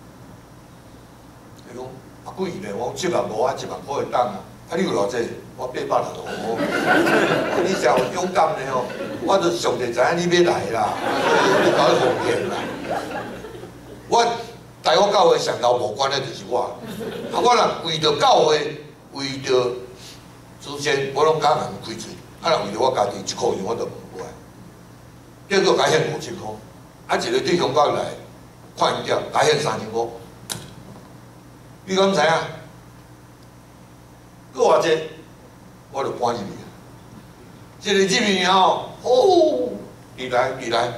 S1: 伊讲啊贵咧，我讲7万5啊，1万块会当啊，啊你有偌济？我800多，你真有勇敢咧吼，我都上帝知影你要来啦，你搞去奉献啦。我台湾教会上头无关的就是我，啊我若为着教会，为着之前我拢敢人开嘴，啊若为着我家己1块钱我都唔爱。结果改现5000块，啊一个弟兄讲来看伊条，改现3000块，你敢知影？搁偌济，我就搬入去。一个入去后，哦，你来，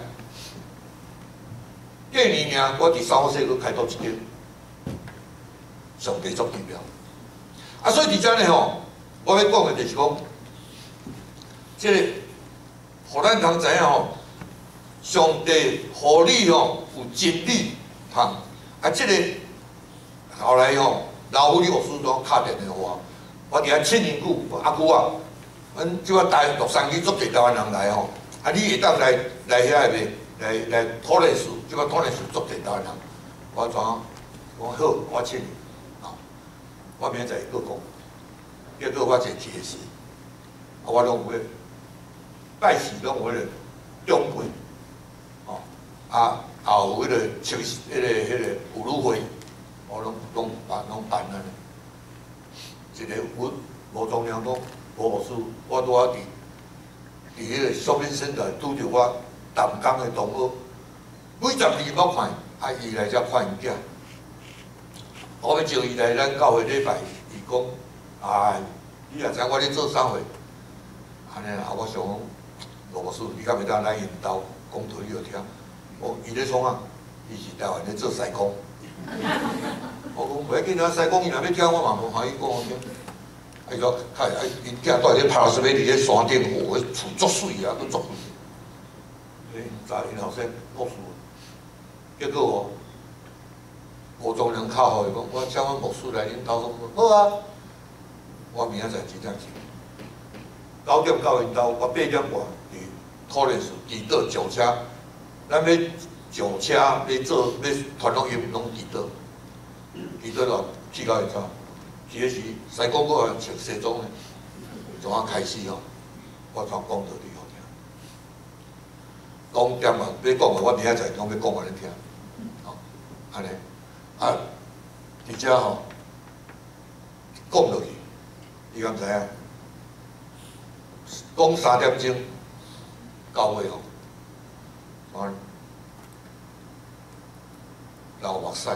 S1: 第二年我伫3号线搁开多一间，上帝足奇妙。啊，所以伫遮呢吼，我要讲的就是讲，即个，互咱通知影吼。上帝互你吼有真理通，啊，即个后来吼老夫你牧师都敲电话，我伫遐7年久，阿舅啊，阮即个台63区足侪台湾人来吼，啊，你会当来遐袂？来托雷斯，即个托雷斯足侪台湾人，我怎讲好，我请你，啊，我明仔载搁讲，结果我一个铁士，啊，我拢有咧拜喜拢有咧中辈。啊，后迄个迄个妇女会，我拢办安尼。一个无重量讲无牧师，我拄啊伫迄个shopping center拄着我淡江的同学，每12要看，啊伊来遮看因囝。我要招伊来咱教会礼拜，伊讲，哎，你也知我咧做啥货？安尼啊，我想讲，罗牧师，你敢会当来因兜讲道理互听？哦，伊咧创啊，伊是台湾咧做西工。我讲袂要紧啊，西工伊若要听，我嘛无欢喜讲听。啊，伊讲，因囝住咧帕拉斯美伫咧山顶，哦，迄厝足水啊，佫足贵。查因后生牧师，结果哦，吴宗良敲互伊讲，我请阮牧师来恁兜讲，好啊，我明仔载真正去。9点到因兜，我8点半伫托雷斯伫倒上车。咱要上车，要传福音，拢伫倒，伫倒咯，去到现场，去时西公哥穿西装咧，怎啊开始吼？我怎讲道理好讲点啊，要讲的我明仔载拢要讲互恁听，吼，安尼，啊，而且吼，讲落去，你敢知影？讲3点钟到尾吼，我流目屎，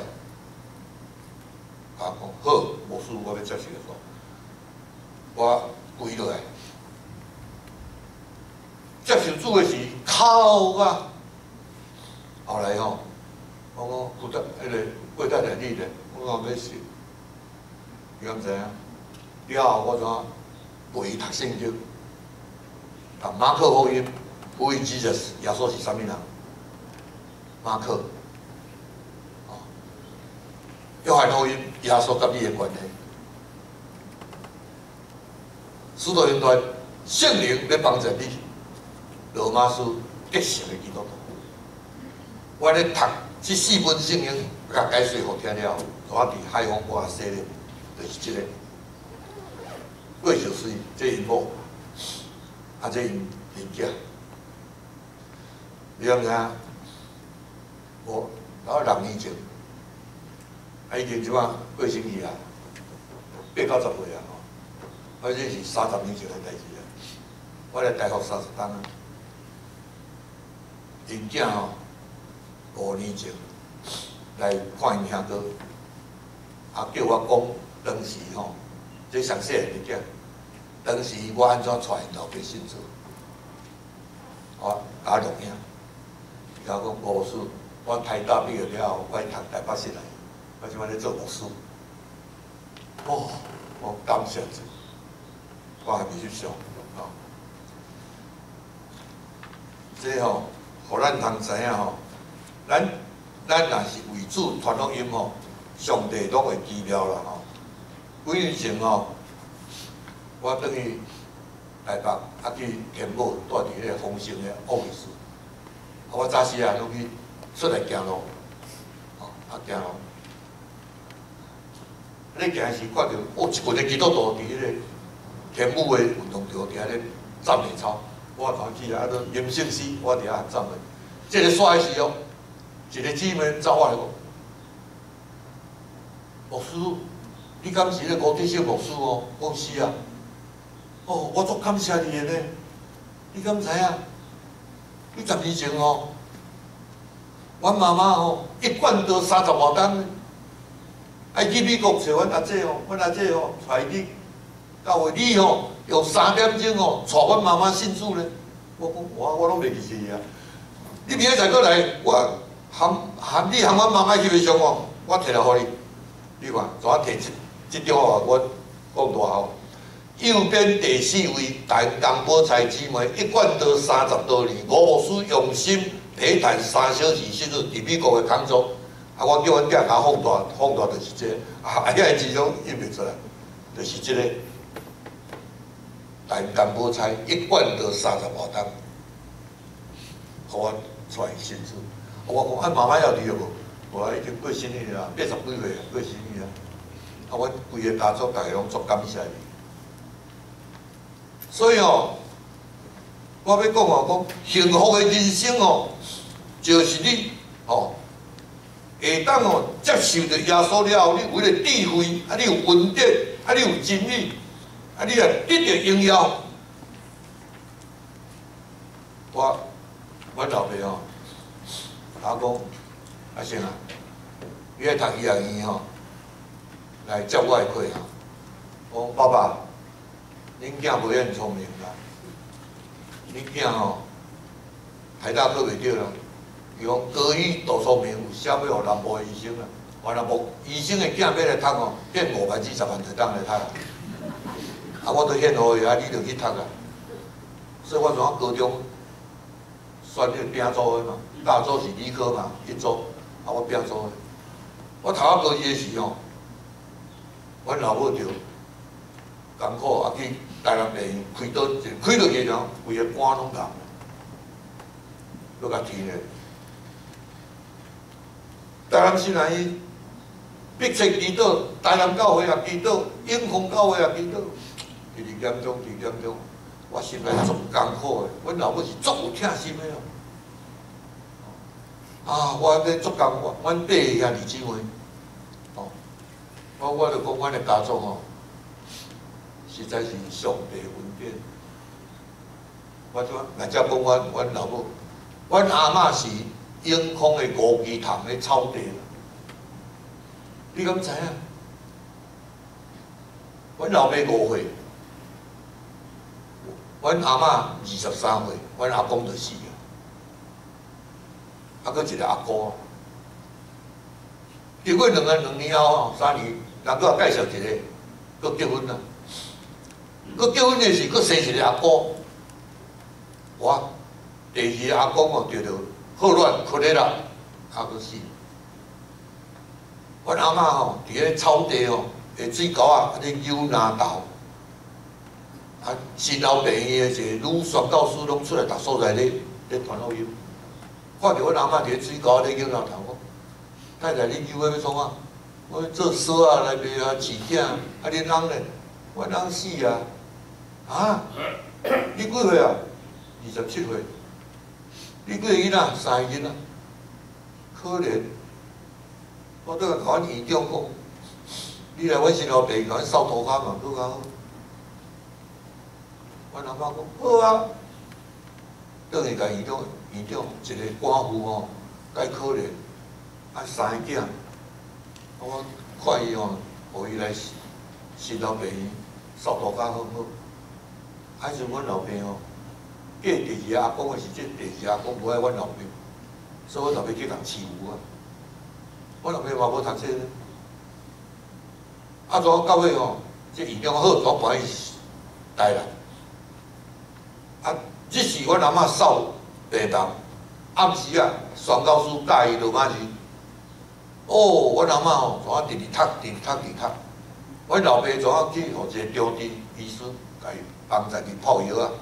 S1: 甲我讲好，无事，我要接受个，我跪落来。 接受主的时，哭啊！后来吼，我讲负责迄个郭太太你咧，我讲要死，你敢知影？了后我怎陪伊读圣经，读马可福音，为Jesus耶稣是啥物人？马可，哦，约翰福音耶稣甲你的关系，使徒行传圣灵要帮助你。 罗马书结成的基督徒，我咧读这4本圣经，甲解说互听了后，我伫海防外洗咧，就是即个过小水，这因某，啊这因囝，你敢知影？我大概6年前，啊已经即摆过生去啊，8、9、10岁啊吼，我这是30年前的代志啊，我来大学30档啊。 因囝吼5年前来看因兄哥，啊叫我讲当时吼，这上细个囝，当时我安怎带因老爸信主，我甲录影，伊甲我讲无事，我台大毕业了后，我去读台北市来，我即摆咧做牧师，哦，我感谢主，我还袂去想，吼，这吼。 互咱通知影吼，咱若是为主传福音吼，上帝拢会奇妙啦吼。几年前吼，我转去台北，啊去天母住伫迄个丰盛的office，啊我早时啊拢去出来行路，吼啊行路，咧行时看到哦一群的基督徒伫迄个天母的运动场伫遐咧赞美操。 我头去啊，都严圣诗，我伫遐站的。这个煞时哦，一个姊妹走过来讲：“牧师，你敢是咧吴德胜牧师哦？”我讲是啊。哦，我足感谢你的呢。你敢知影？你10年前哦，阮妈妈哦，一贯都30外担，爱去美国找阮阿姐哦，阮阿姐哦带伊去到位，你哦。 用3点钟哦，带阮妈妈信主咧。我讲我拢袂记是啊。你明仔载过来，我含你含阮妈妈翕个相哦，我摕来互你。你看，怎啊摕即张哦？我讲大号。右边第4位，台东宝菜姊妹，一贯道30多年，吴牧师用心陪谈3小时，甚至伫美国的工作。啊，我叫阮囝甲放大就是这个，啊，遐个字种印袂出来，就是这个。 台东宝菜一贯都30外担，互我出来信主。我讲妈妈要你了无？我已经过生日啦，80几岁啊，过生日啊。啊，我规个家族大家拢足感谢你。所以哦，我要讲哦，讲幸福的人生哦，就是你哦，下当哦接受着耶稣了后，你有迄个智慧，啊，你有恩典，啊，你有真理。 啊！你若得到荣耀，阮老爸吼，阿公阿先啊，伊来读医学院吼，来接我的课吼。我讲爸爸，恁囝无遐聪明啦，恁囝吼台大考袂着啦。伊讲高医大聪明，有写要互南部的医生啦。完了无医生的囝要来读吼，变5万至10万就当来读啦。 啊！我都献互伊啊，你着去读啊。所以我从高中选迄个拼组的嘛，大组是理科嘛，一组啊，我拼组的。我读到高一的时候，阮老母着艰苦啊去台南病院开刀，开落去了，规个肝拢烂，搁甲填咧。台南新南医，北侧祈祷，台南教会也祈祷，永丰教会也祈祷。 第2点钟，我心内足艰苦的，阮老母是足有疼心的哦。 啊，我咧做工，阮爸遐二姊妹，哦，我就讲，阮的家族吼，实在是上帝恩典。我怎来遮讲阮老母，阮阿嬷是永康的五支塘的草地，你敢知影？阮老爸5岁，阮阿嬷23岁，阮阿公就死了。啊，搁一个阿姑，结果2年后3年，人搁介绍一个，搁结婚啦。搁结婚的时，搁生一个阿姑。我第2个阿公哦，着好乱哭咧啦，啊，搁死。阮阿嬷吼，伫咧草地吼，下水沟啊，咧揪纳豆。啊，新老病院的一个女宣教师拢出来，逐所在咧传福音。看到阮阿嬷伫咧水沟咧揪纳豆，我太太你揪要创啊？我做粿啊来卖啊，饲囝，啊恁翁咧？阮翁死啊！啊？你几岁啊？27岁。你几个囡仔？3个囡仔。可怜。我倒甲阮院长讲，你来阮新老爸甲阮扫涂骹嘛，拄较好。阮阿嬷讲好啊。倒去甲院长一个寡妇吼，介可怜，啊3个囝，我看伊吼，互伊来新老爸扫涂骹好好。啊，时阮老爸吼，嫁第2个阿公的时，这第2个阿公无爱阮老爸，所以阮老爸去共欺负啊。阮老爸嘛无读册呢，啊，怎到尾吼，这院长好，怎搬去台南？啊，这时阮阿嬷扫病床，暗时啊，宣教师带伊落马去。哦，阮阿嬷吼，怎啊直读。阮老爸怎啊去互一个中医医师，甲伊帮在去泡药啊？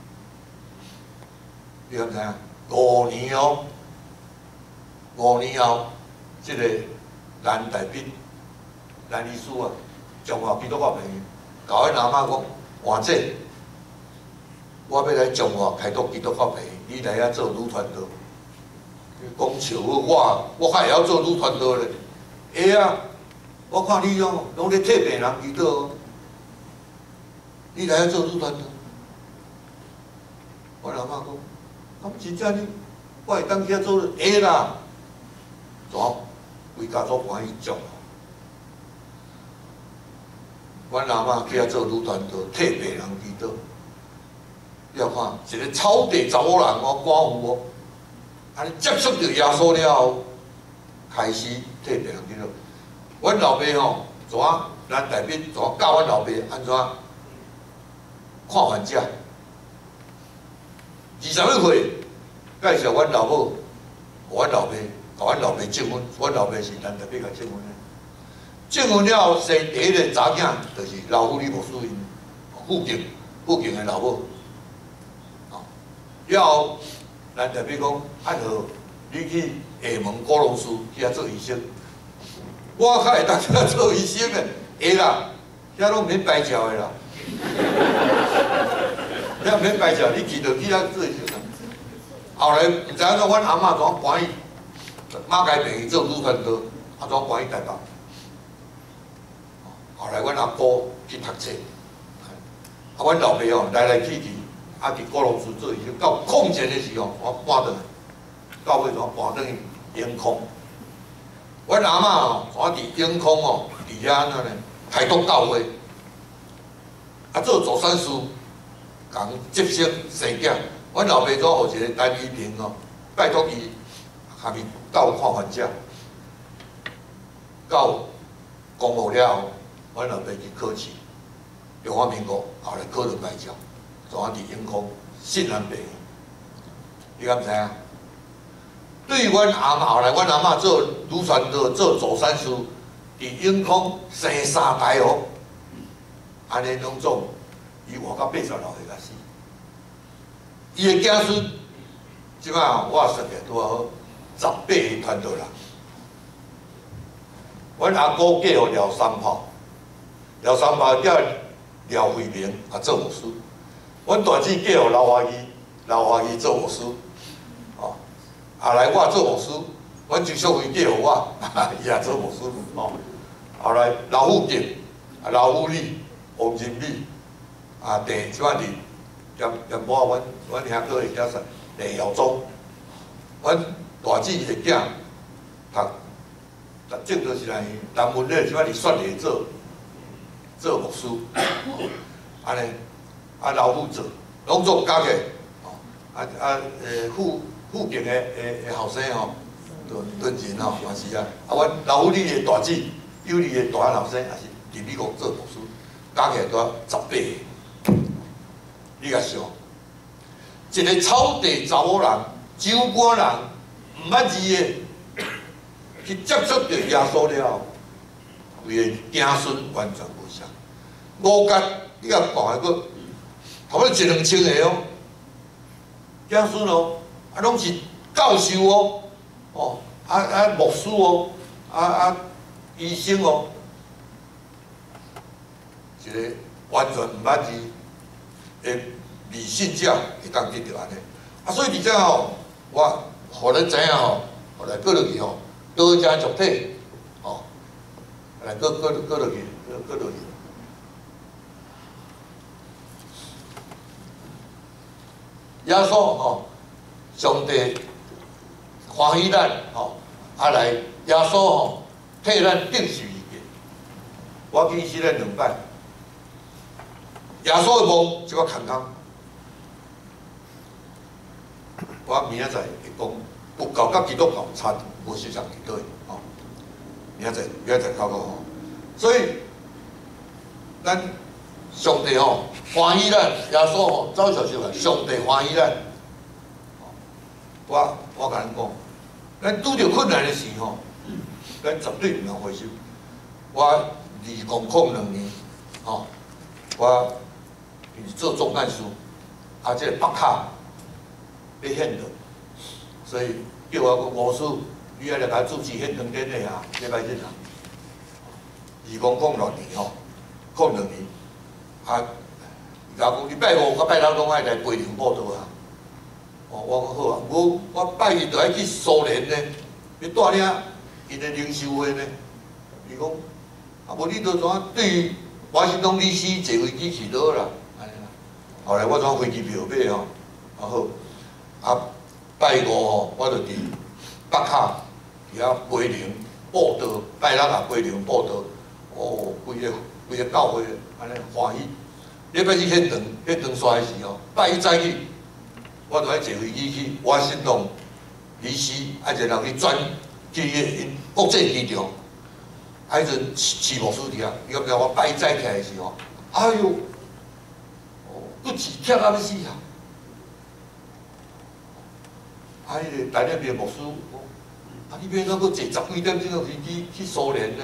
S1: 你敢知影？5年哦，5年后，这个蓝大斌、蓝医师啊，中华基督教病院，甲阮阿嬷讲，换姐，我要来中华开拓基督教病院，你来遐做女传道。讲笑我还会晓做女传道咧，会啊！我看你拢咧替病人祈祷，你来遐做女传道。我阿嬷讲，咁真正你，我会当去遐做会啦。怎规家族搬去种？阮阿嬷去遐做女传道，替病人祈祷。你要看一个草地查某人哦，寡妇哦。安尼接触到耶稣了后，开始替病人祈祷。阮老爸吼，怎啊？咱大斌怎啊教阮老爸安怎看患者？21岁介绍阮老母，阮老爸，甲阮老爸结婚。阮老爸是咱大斌甲结婚的。结婚了后，生第一个查囝就是老妇女牧师因附近的老母。了后。咱特别讲，按好，你去厦门高龙寺去遐做医生，我较会当遐做医生的，会啦，遐拢免排照的啦，遐免排照，你去就去遐做医生啦。后来毋知影怎，阮阿嬷怎搬去马街病院做女传道，啊怎搬去台北？后来阮阿姑去读册，啊阮老爸哦来去。啊！伫高龙寺做医生，到空闲的时候，我搬倒来，到尾怎搬倒去永康？阮阿嬷哦，怎伫永康哦，伫遐安怎呢？开拓教会，啊做助产师，共接生生囝。阮老爸怎互一个单医平哦，拜托伊下面到看患者，到公务了后，阮老爸去考试，中华民国后来考到牌照。怎啊？伫永康信安病院，你敢知影？对于阮阿嬷，后来阮阿嬷做女传道，做助产师，伫永康生3胎哦，安尼拢总，伊活到80岁甲死。伊的子孙，即摆我算起来拄好18个传道人。阮阿姑嫁互廖三炮，廖三炮叫廖惠明，也做牧师。阮大姊嫁互刘华义，刘华义做牧师，哦，后来我做牧师， 阮就小飞寄互我，伊也做牧师哦。后来老虎定、老虎李、王金美第即摆伫连波阮兄哥会叫啥？李耀宗，阮大姊一个囝读正就是来南门咧，即摆伫雪梨做牧师，安尼老虎做，拢做加起，附近的后生吼，敦仁吼嘛是啊，阮老虎李的大姊，有你的大汉后生也是伫美国做牧师，加起来都18个，你甲想，一个草地查某人、酒馆人，毋捌字的，去接触到耶稣了后，规个子孙完全无相。五角你甲看下个，差不多1、2千个哦，子孙哦，拢是教授哦，牧师哦，医生哦，一个完全毋捌字的理性者会当得到安尼。所以而且吼，我互恁知影吼，后来过落去吼，多家族体，吼，来过落去。耶稣吼，上帝欢喜咱吼，来耶稣吼替咱定死一个。我记死咱2摆，耶稣的梦即个空空。我明仔载会讲佛教甲基督教差无相同伫倒吼，明仔载考吼。所以咱上帝吼欢喜咱，耶稣吼早小时候上帝欢喜咱。我甲恁讲，咱拄着困难的时吼，咱绝对毋通灰心。我2002年吼，我做总干事，即个北卡要献堂，所以叫我讲吴师，你来甲主持献堂典礼啊，礼拜日啊。2006年吼，02年伊甲讲礼拜5、拜6拢爱来陪灵报道啊。我讲好啊，我拜日就爱去苏联呢，要带领因的领袖会呢。伊讲无你都怎啊？对于华盛顿 DC 坐飞机去倒啦，安尼啦。后来我怎飞机票买吼，好，拜5吼，我就伫北卡伫遐陪灵报道，拜6也陪灵报道。规个教会安尼欢喜。礼拜日献堂煞的时候，拜1早起。我就爱坐飞机去华盛顿 DC， 一个人去转去因国际机场，迄阵市牧师伫遐，伊讲我拜早起来的时候，哎呦，佫是忝啊要死啊！迄个内底边牧师讲，你要哪佫坐10几点钟的飞机去苏联呢？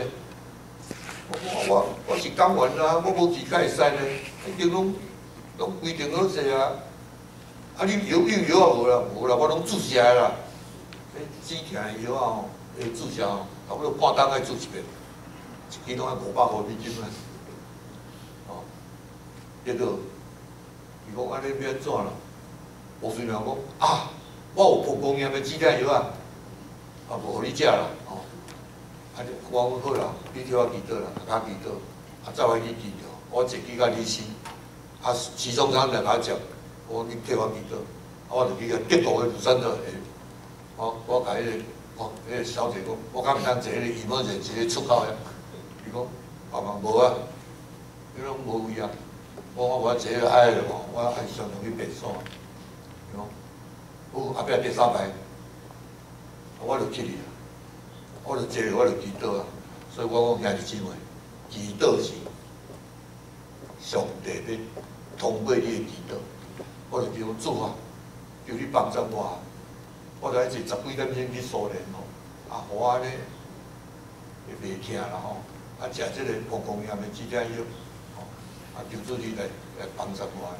S1: 我是讲完啦，我无去，敢会使呢？一定拢规定好势啊！你药啊无啦，我拢注射啦。止疼的药啊吼，注射吼，差不多半冬爱注1遍，一支拢爱$500啊。哦，结果伊讲安尼要安怎啦？我虽然讲我有蒲公英的止疼药啊，无互你食啦。哦，我讲好啦，你替我祈祷啦，甲祈祷，再回去治疗。我坐去甲你死，市中山来甲我接。我你替我祈祷，我就去个德国的卢森特，我甲迄个小姐讲，我敢毋通坐迄个医务人一个出口遐？伊讲，无啊，伊拢无位啊。我坐迄个矮的我爱常常去便所。伊讲，后壁第3排，我就去哩啦。我就坐，我就祈祷啊。所以我讲兄弟姊妹，祈祷是上帝要通过你的祈祷。我就叫主啊，求你帮助我，我就爱坐10几点钟去苏联吼，互我安尼会袂疼啦吼，食即个蒲公英的止疼药，求主你来帮助我。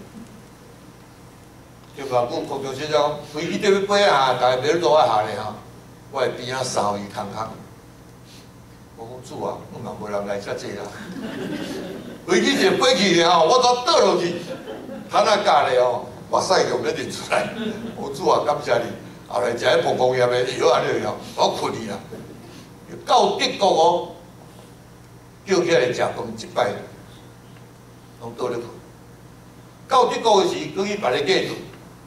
S1: 对吧？阮空中先生飞机要飞啊，大家袂落来下咧吼，我边仔3位空空。我讲主啊，我嘛无人来遮坐啦。飞机一飞去了吼，我都倒落去，他那教咧吼。目屎就要认出来，我主啊，感谢你！ 后来食迄碰碰叶的药安尼样，我困去啦。到德国哦，叫起来食饭一摆，拢倒咧困。到德国的时，佫去别个计做。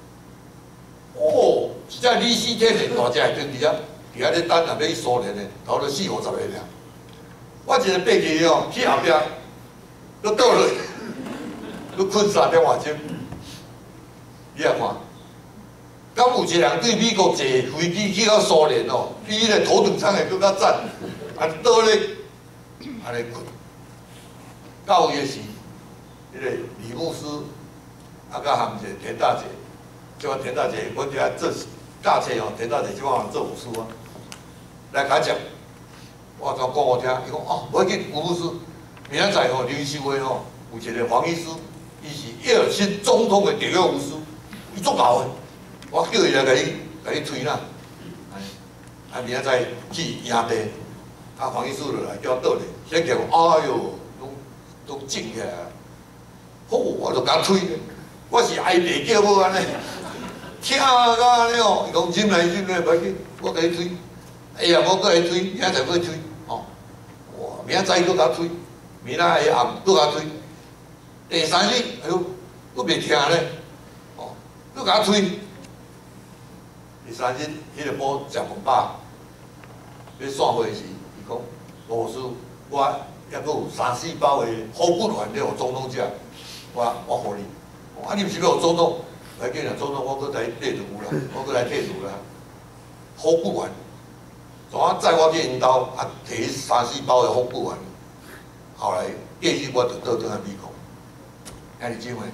S1: 哦，一只李斯特的大只的军伫遐咧等，若要去苏联的，头都40-50个尔。我一个爬起哦，去后壁，佫倒落，佫困3点外钟。你来看，敢有一个人对美国坐飞机去到苏联哦，比迄个头等舱的佫较赞，啊倒咧安尼困。到伊的时，迄个李牧师啊，甲含一个田大姐。即个田大姐，我伫遐做大姐哦，田大姐即摆做武师啊，来甲讲，我怎讲我听，伊讲哦，无要紧，吴牧师，明仔载吼临时会吼，有一个黄医师，伊是叶尔钦总统的特约武师，伊足够的，我叫伊来甲伊推啦，啊明仔载去营地，啊黄医师就来叫我倒来，先叫我，哎哟，拢静起来啊，好，我就甲推，我是挨白叫无安尼。听啊，安尼哦，伊讲忍来，袂要紧，我甲伊推。哎呀，我搁会推，明仔载搁推，哦，哇，明仔载搁甲推，明仔下暗搁甲推。第3日，哎呦，搁袂听咧，哦，搁甲推。第3日，迄个补食饭饱，要散伙时，伊讲，吴师，我还搁有3-4包的好骨丸要互总统食，我互你。啊，你毋是要互总统？来紧啦，总统我搁来缀就有啦，我搁来替做啦。好骨丸，怎啊载我去因兜啊，摕3-4包的好骨丸。后来隔日我就倒转来美国，安尼种诶。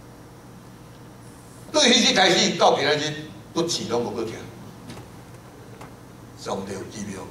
S1: 对迄日开始到今仔日，骨刺拢无搁疼。上帝有奇妙，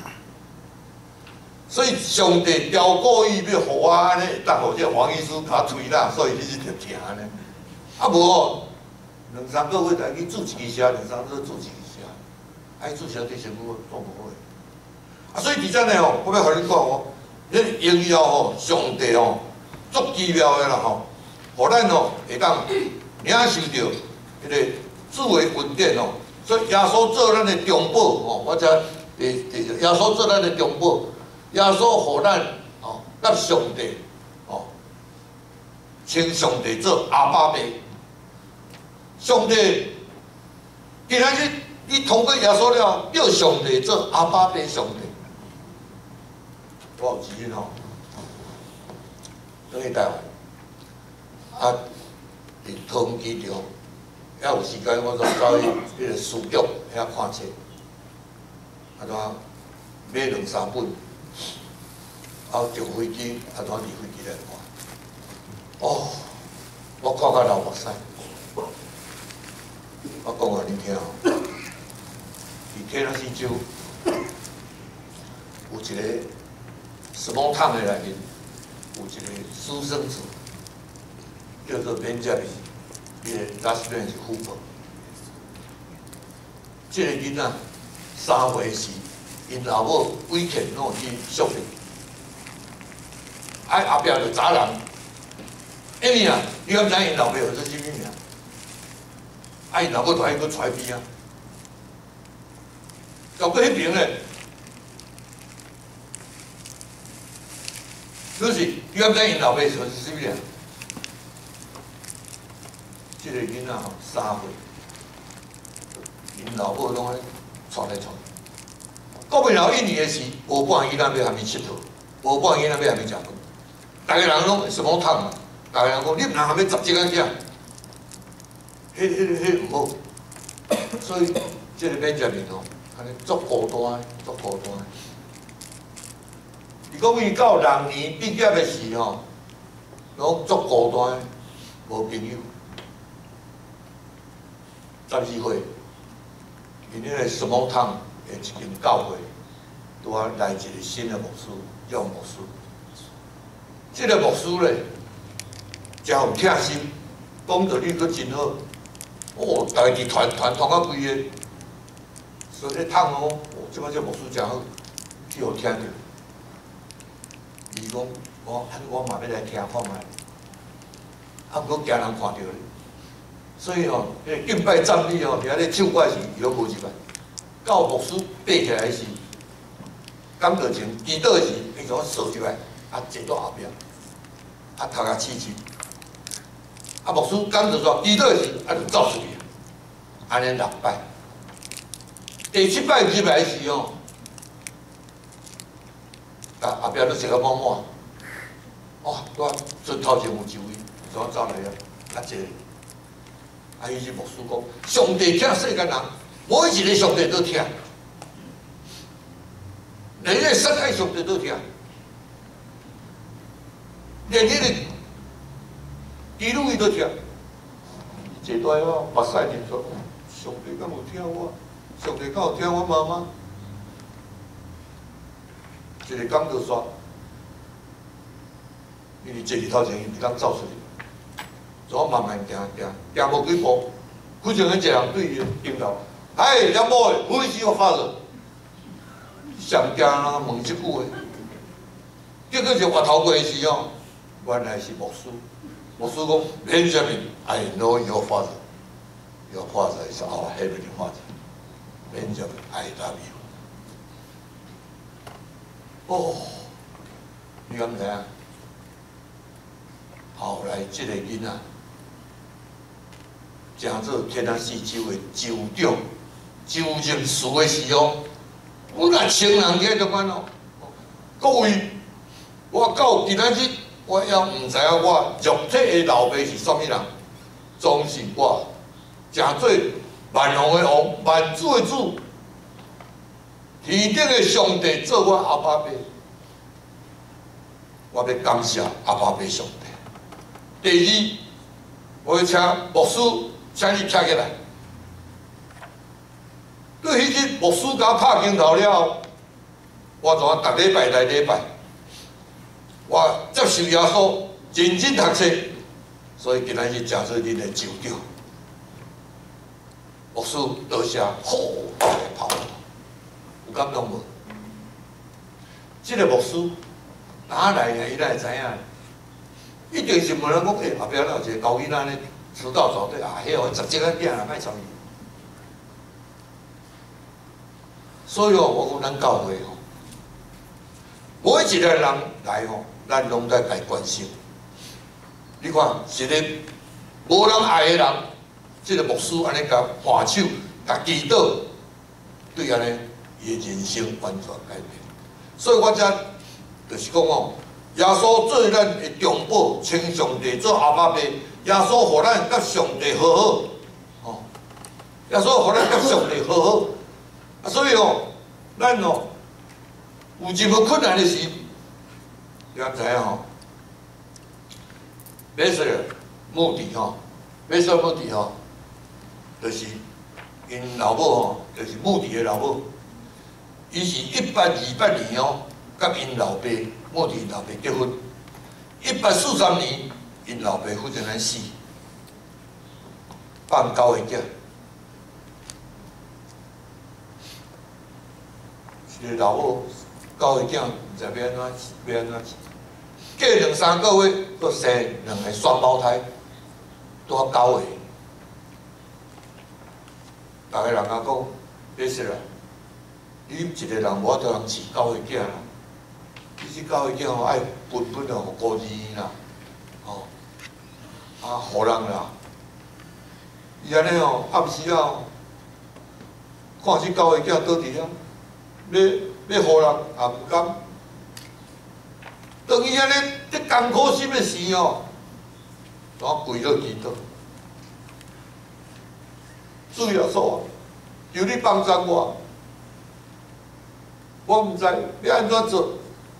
S1: 所以上帝标故意要互我安尼，当互这黄医师甲推啦，所以迄日就疼安尼。啊无哦。2-3个月来去住一支车，2-3个月住一支车，爱住车对身躯做无好诶。啊，所以伫遮呢吼，我要互你讲哦，恁荣耀吼，上帝吼，足奇妙诶啦吼，互咱吼会当领受着迄个主诶恩典吼。所以耶稣做咱诶中保吼，我遮耶稣做咱诶中保，耶稣互咱吼甲上帝吼，称上帝做阿爸爸。上帝，今仔日你通过耶稣了，叫上帝做阿爸爸上帝。我有一日吼，转去台湾，啊，伫桃园机场，遐有时间我就走去迄个书局遐看册，啊，怎买2-3本，啊，坐飞机，啊，怎离飞机来看，哦，我看到流目屎。我讲互恁听哦，伫天南西州有一个什么汤的内面，有一个私生子，叫做免加利，伊个拉斯顿是富婆。这个囡仔3岁时，因老母委劝拢去赎的，后壁就查人，因为啊，你敢知因老爸号做啥物名？啊！因老母带伊去揣边啊，到过迄边咧，就是你敢知因老爸是啥物啊？这个囡仔吼3岁，因老母拢咧传来传。到未了1年的时，无半囡仔要含伊佚佗，无半囡仔要含伊食饭，逐个人拢什么烫啊？逐个人讲你毋通含伊10只仔食。迄毋好，所以这个免食面哦，安尼足孤单，足孤单。如果伊到6年毕业的时吼，拢足孤单，无朋友。12岁，因迄个什么汤的一间教会，拄啊来一个新的牧师，叫牧师。这个牧师咧，真有疼心，讲道理佫真好。哦，大家伫团啊规个，所以咧烫哦，即摆这牧师真好，去互听着。伊讲，我嘛要来听看觅，啊，毋过惊人看着咧， 所以吼，迄敬拜赞美吼，遐咧唱歌时伊拢无入来。到牧师爬起来时，感到前祈祷时，伊就扫入来，坐到后壁，头壳起起。牧师感到说祈祷时，就走出去，安尼6摆。第7摆入来时吼，后壁都坐到满满。哇！我阵头前有一位，就走来啊，伊是牧师讲，上帝疼世间人，每一个上帝都疼，连迄个神爱上帝都疼，连迄个基督伊都疼。坐在我目屎流出，上帝敢有疼我？上帝敢有疼我妈妈？一个感就煞，因为坐伫头前，伊毋敢走出去。就慢慢行无几步，忽然间一人对伊应头，哎，了某诶，何时我发了？上惊人问即句话，结果就回头过时哦，原来是牧师。牧师讲：“Benjamin, I know your father. Your father is our heavenly father. Benjamin, I love you.” 哦，你敢知影？后来即个囡仔。正做天安四州的州长、州任事的时候，我若请人去就款咯。各位，我到今仔日，我也毋知影我肉体的老爸是啥物人，总是我正做万王的王、万主的主，天顶的上帝做我阿爸爸，我要感谢阿爸爸上帝。第二，我要请牧师。请你站起来。对迄日牧师甲拍镜头了后，我怎逐礼拜来礼拜，我接受耶稣，认真读册，所以今仔日真做恁的酋长。牧师多谢，好跑，有感动无？这个牧师哪来呀？伊哪会知影？一定是问人讲，后壁了有一个高囡仔咧。迟到早退啊！迄个直接个囝啊，莫参与。所以哦，我讲咱教会吼，每一个人来吼，咱拢在家关心。你看，一个无人爱的人，即个牧师安尼甲换手、甲祈祷，对安尼伊的人生完全改变。所以我才就是讲哦，耶稣做咱的中保，称上帝做阿爸爸。耶稣互咱甲上帝和好，吼！耶稣互咱甲上帝和好，啊，所以哦，咱哦有任何困难的时，你知影吼？马塞尔穆迪吼，马塞尔穆迪吼，就是因老母吼，就是穆迪的老母，伊是1828年哦，甲因老爸穆迪老爸结婚，1843年。因老爸忽然间死，放9个囝，一个老母9个囝，毋知要安怎，过2、3个月，佫生2个双胞胎，拄好9个。逐个人啊讲，你说啦，你一个人无法度通饲9个囝啦，你这9个囝吼爱分哦，孤儿啦。互人啦，伊安尼哦，暗时啊，看这9个囝倒伫遐，要互人也毋甘。当伊安尼伫艰苦心的时哦，我跪落祈祷，主耶稣啊，求你帮助我，我毋知要安怎做。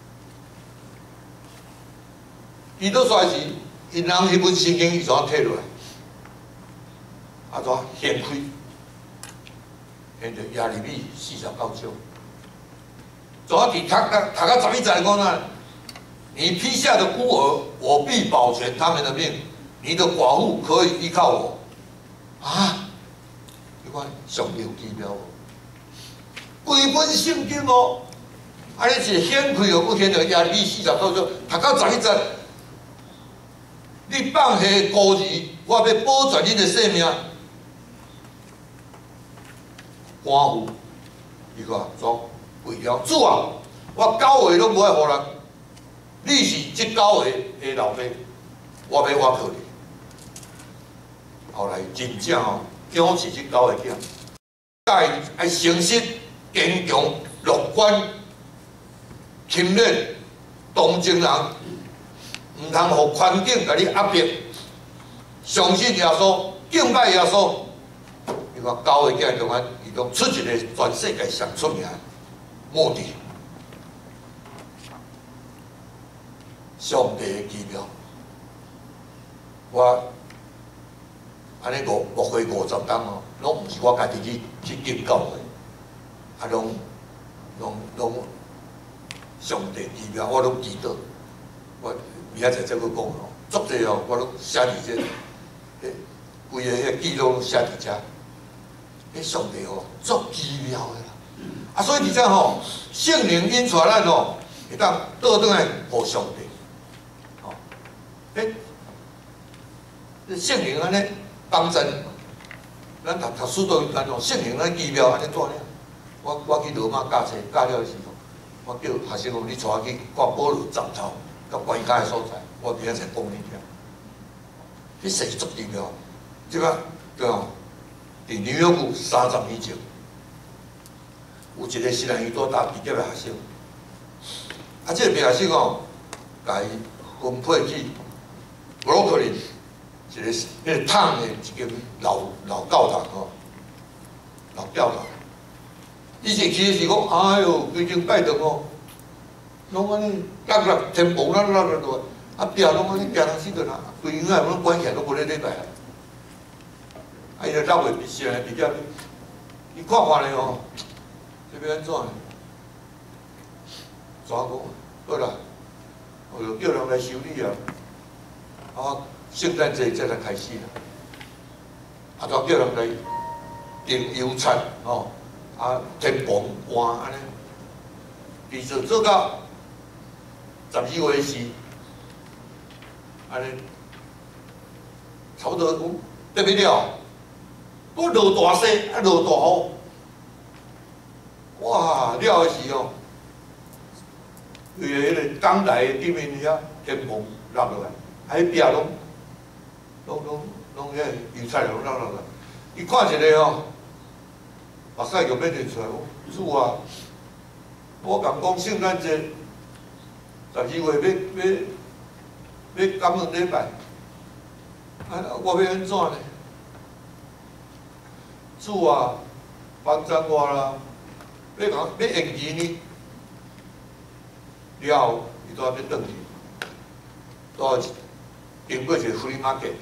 S1: 祈祷出来时。因人迄本圣经伊怎摕落来？怎掀开？掀着耶利米49章。怎伫读到11节讲哪？你批下的孤儿，我必保全他们的命；你的寡妇可以依靠我。啊！你看上帝有奇妙哦，规本圣经哦，安尼是掀开哦，佫掀着耶利米49章，读到11节。你放下孤儿， 我要保全恁的性命。官府，伊讲总为了主啊，我9月拢无爱互人，你是这9月的老爸，我要我靠你。后来真正哦，养起这9个囝，该爱诚实、坚强、乐观、勤勉、同情人，唔通互环境甲你压迫。相信耶稣，敬拜耶稣。伊讲9个囝中间，伊讲出一个全世界上出名目的，上帝的奇妙。我安尼牧会50天哦，拢毋是我家己去建教的，啊，拢上帝奇妙，我拢记得。我明仔载再去讲哦，足济哦，我拢写伫这，规个迄记录拢写伫遮。迄上帝哦，足奇妙的啦！啊，所以伫遮吼，圣灵引出咱吼，会当倒转来互上帝。吼，圣灵安尼帮助咱读书都咱讲圣灵咱奇妙安尼怎呢？我去罗马教册教了时候，我叫学生讲你带我去看保罗站头甲关卡的所在，我明仔载讲你听。迄实是足奇妙，即个对哦。伫纽约古30年前，有一个西南语大学毕业的学生，啊，这个毕业生哦，甲伊分配去布鲁克林一个迄个烫的一间老教堂哦，老教堂。以前去是讲，哎哟，规间拜堂哦，拢安尼落天棚落落，啊，壁拢安尼惊人死着啦，规院啊拢关起来，都无咧礼拜啊。啊！伊就9月毕业，毕业，伊看看咧吼，这要安怎呢？怎讲？好啦，我就叫人来修理啊！啊，圣诞节才来开始啦。啊，就叫人来订油菜吼，啊，天棚换安尼，一直做到12月时，安尼差不多讲得不了。我落大雪，啊落大雨，哇！了时哦，为迄个港台的顶面遐天棚落落来，迄壁拢迄油菜拢落落来。伊看一个哦，目屎就变出来，主啊！我共讲圣诞节12月要感恩礼拜，啊，我要安怎呢？主啊，帮助我啦！要延期呢，了后伊都要转去，都经过一个 free market，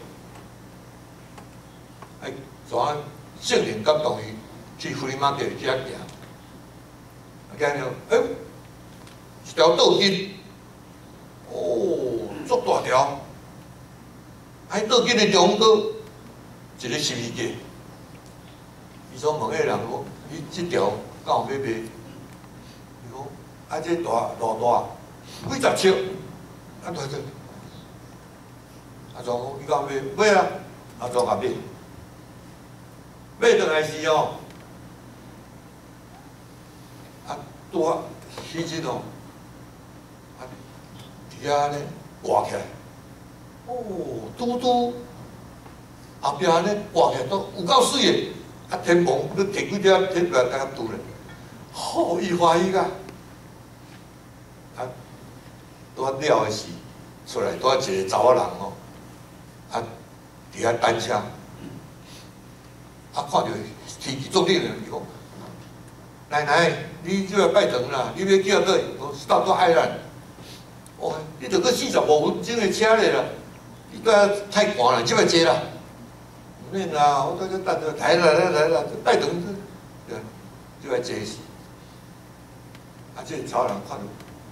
S1: 哎，怎啊圣灵感动伊去 free market 遮行，行了，一条倒筋，哦，足大条，迄倒筋的中间一个十字架。伊所问个人讲，你即条敢有要卖？伊讲，啊，这大几十尺，啊，大只。啊，怎讲？伊讲买啊，啊，怎甲买？买转来时哦，啊，拄啊，迄阵哦，啊，伫遐呢挂起来，哦，拄后壁呢挂起来都有够水的。啊！天棚，你摕几条铁来甲拄咧，好，伊欢喜个。啊，拄啊了的时，出来拄啊一个查某人哦，啊，伫遐单车，啊，看到天气足冷的，伊讲，奶奶，你即个拜堂啦，你要叫倒，到多爱咱。哦，你着搁45分钟的车咧啦，你都太寒了，即摆坐啦。免啦，我在这等着，来啦，拜堂对，就来坐时，啊，这超人看到，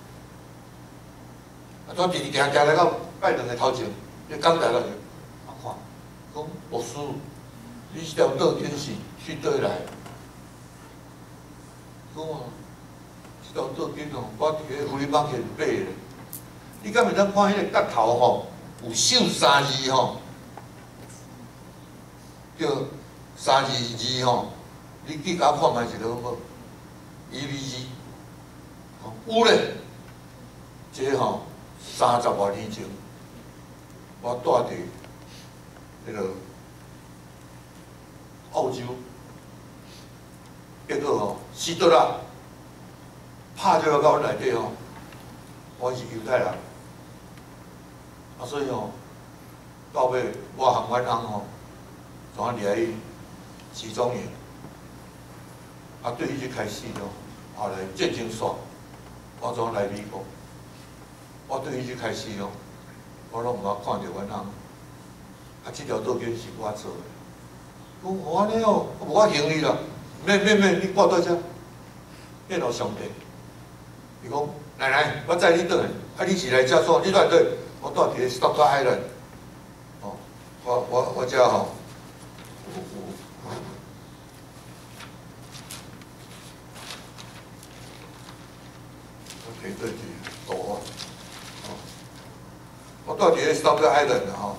S1: 啊，我直行来到拜堂的头前，你刚来了，啊看，讲牧师，你这条倒筋是去倒来？讲啊，这条倒筋哦，我伫个福利帮去买的，你敢会当看迄个角头吼，有绣3字吼？ 叫322吼，你去甲我看觅一个好无？EVG，有咧，这吼30多年前，我住伫迄个澳洲，结果吼希特勒拍入到阮内底吼，我是犹太人，所以吼到尾我和阮翁吼，怎啊掠去集中营，对伊就开始咯，后来战争煞，我怎来美国，我对伊就开始咯，我拢毋捌看着阮翁，即条道根是我做的。 讲我安尼哦，无法行你啦，免，你挂倒遮，变互上帝。伊讲奶奶，我载你转来，你是来遮做，你来对，我住伫个 Stock Island， 哦，我遮吼，我摕对去图啊，哦，我住伫个 Stock Island 吼。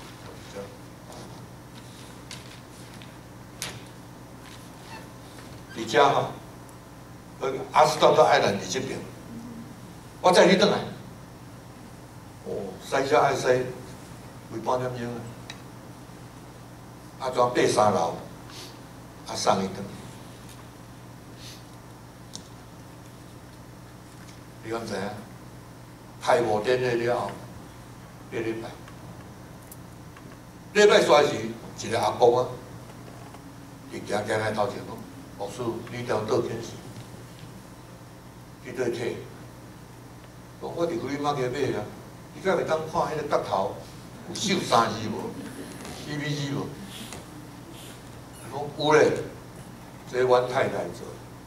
S1: 伫遮吼，阿斯托特爱兰伫即边，我载你转来。哦，驶车爱驶规半点钟啊，怎爬3楼，送伊转。你敢知影？开幕典礼了后，礼拜煞是一个阿公啊，伊行来头前讲。 牧师，你条道件是去对摕？讲我伫福利马街买啊，你敢会当看迄个角头有绣3字无？EVG 无？讲有咧，这阮太太做。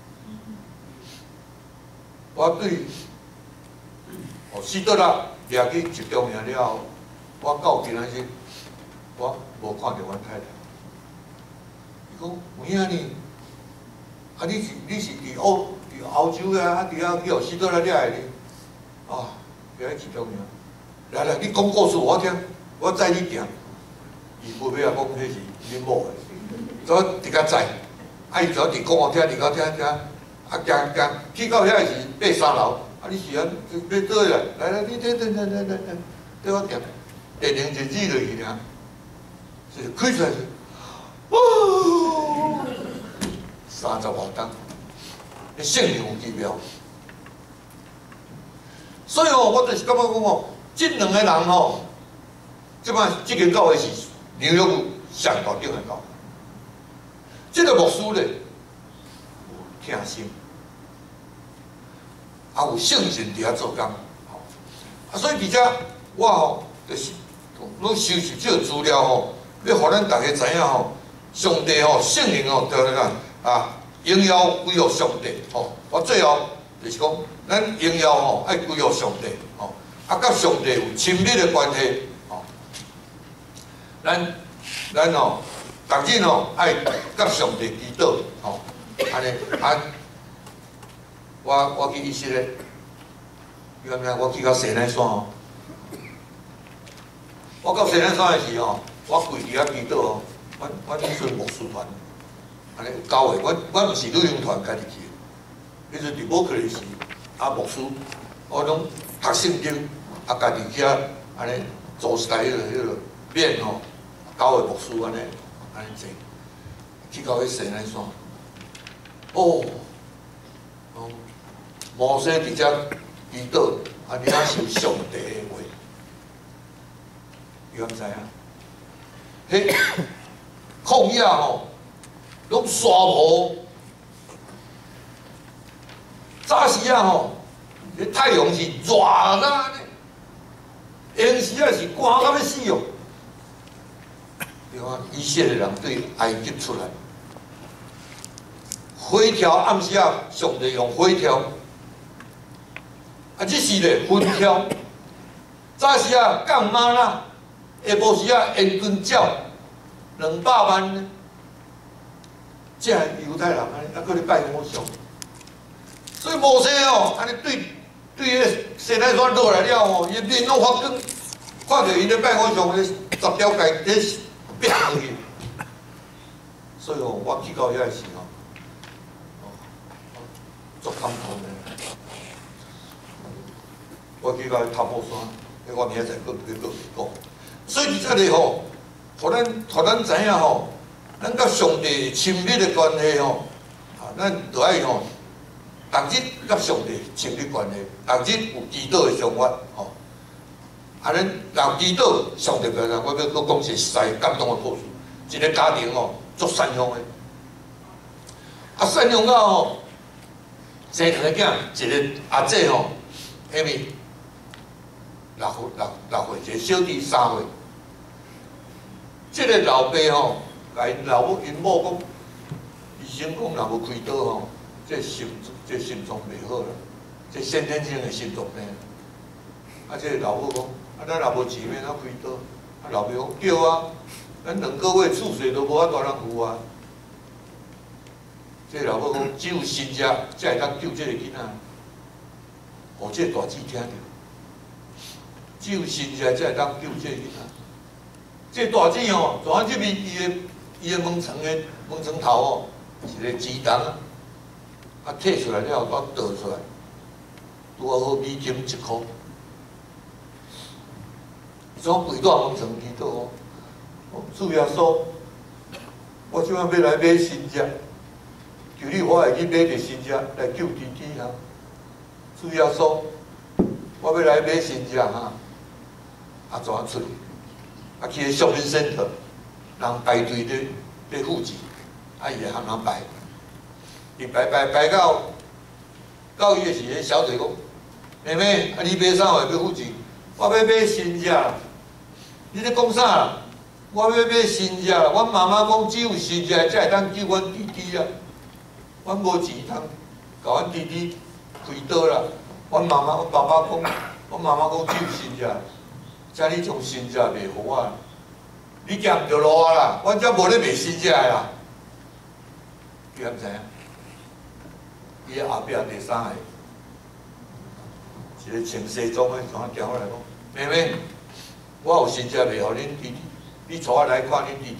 S1: 我对希特勒掠去集中营了后，我到今仔日我无看到阮太太。伊讲有影呢？ 啊！你是伫澳洲啊？伫遐去互希特勒掠的呢？啊，掠去集中营。来，你讲故事我听，我载你行。伊无要讲，迄是恁某的，所以直甲载。啊，伊就直讲我听，直讲听。啊，行，去到遐是爬3楼。啊，你是安要倒来？来，你等，对我行。电铃就指落去尔，是开出来是，哦。 30多档，你性命有奇妙。所以哦，我就是感觉讲哦，这2个人吼，即摆这间教会是纽约上大顶的教会。这个牧师咧有疼心，有圣心伫遐做工。所以伫遮我吼就是拢收集这个资料吼，要互咱大家知影吼，上帝吼圣灵吼对咱啊，荣耀归于上帝吼。我最后就是讲，咱荣耀吼爱归于上帝吼，甲上帝有亲密的关系吼。咱吼，逐日吼爱甲上帝祈祷吼，安尼我去以色列，我去到西奈山吼，我到西奈山的时候，我跪伫遐祈祷哦，我迄阵牧师团。 安尼有教的，我毋是旅行团家己去，迄阵伫伯克利时，牧师，我拢读圣经，家己去安尼做台迄个面吼，教的牧师安尼坐，去到迄西奈山，哦，摩西伫遮祈祷，你若是上帝的话，你敢知影？迄旷野吼。 拢沙漠，早时啊吼，迄太阳是热啦，闲时啊是寒到要死哦。对啊，以色列人对埃及出来，火条暗时啊，上帝用火条，这时咧风条，早时啊降马啦，下晡时啊烟军鸟，200万呢。 这犹太人安尼，搁咧拜偶像，所以摩西哦，安尼对迄西奈山落来了哦，伊面拢发光，看到因咧拜偶像，迄10条界咧变落去， 所以哦，我去到遐时吼，足感动的。我去到头埔山，我明仔载佫讲。所以伫遮里吼，互咱知影吼，咱甲上帝亲密的关系吼，咱就爱吼，逐日甲上帝亲密关系，逐日有祈祷的生活吼。咱有祈祷，上帝表达，我要佫讲一个实在感动的故事。一个家庭吼，足善良的，善良到吼，生两个囝，一个阿姐吼，迄面6岁，一个小弟3岁。这个老爸吼，甲因老母因某讲，医生讲若无开刀吼，这心脏袂好啦，这先天性的心脏病。这个老母讲，咱若无钱要哪开刀？老爸讲对啊，咱2个月厝税都无法度人付啊。这个老母讲，只有神者才会当救这个囡仔。互这个大姊听着，只有神者才会当救这个囡仔。这大姊吼，从啊这边伊的门床头吼，一个鸡蛋摕出来了后，倒倒出来，拄好美金1箍。总跪到门床祈祷哦，主耶稣，我即摆要来买新车，求你我会去买一新车来救弟弟哈。主耶稣，我要来买新车哈，怎啊出去？去个 shopping center， 人排队咧付钱，伊会向人排，伊排到伊个时，迄小姐讲，妹妹，你买啥话要付钱？我要买新车。你咧讲啥啦？我要买新车啦！阮妈妈讲，只有新车才会当救阮弟弟啊！阮无钱通甲阮弟弟开刀啦！阮爸爸讲，阮妈妈讲只有新车，请你将新车卖互我。你行毋着路啊啦！阮遮无咧卖新车的啦。你敢知影？伊后壁第3个，一个穿西装的，怎啊行过来讲，妹妹。我有新车卖互恁弟弟，你带我来看恁弟弟。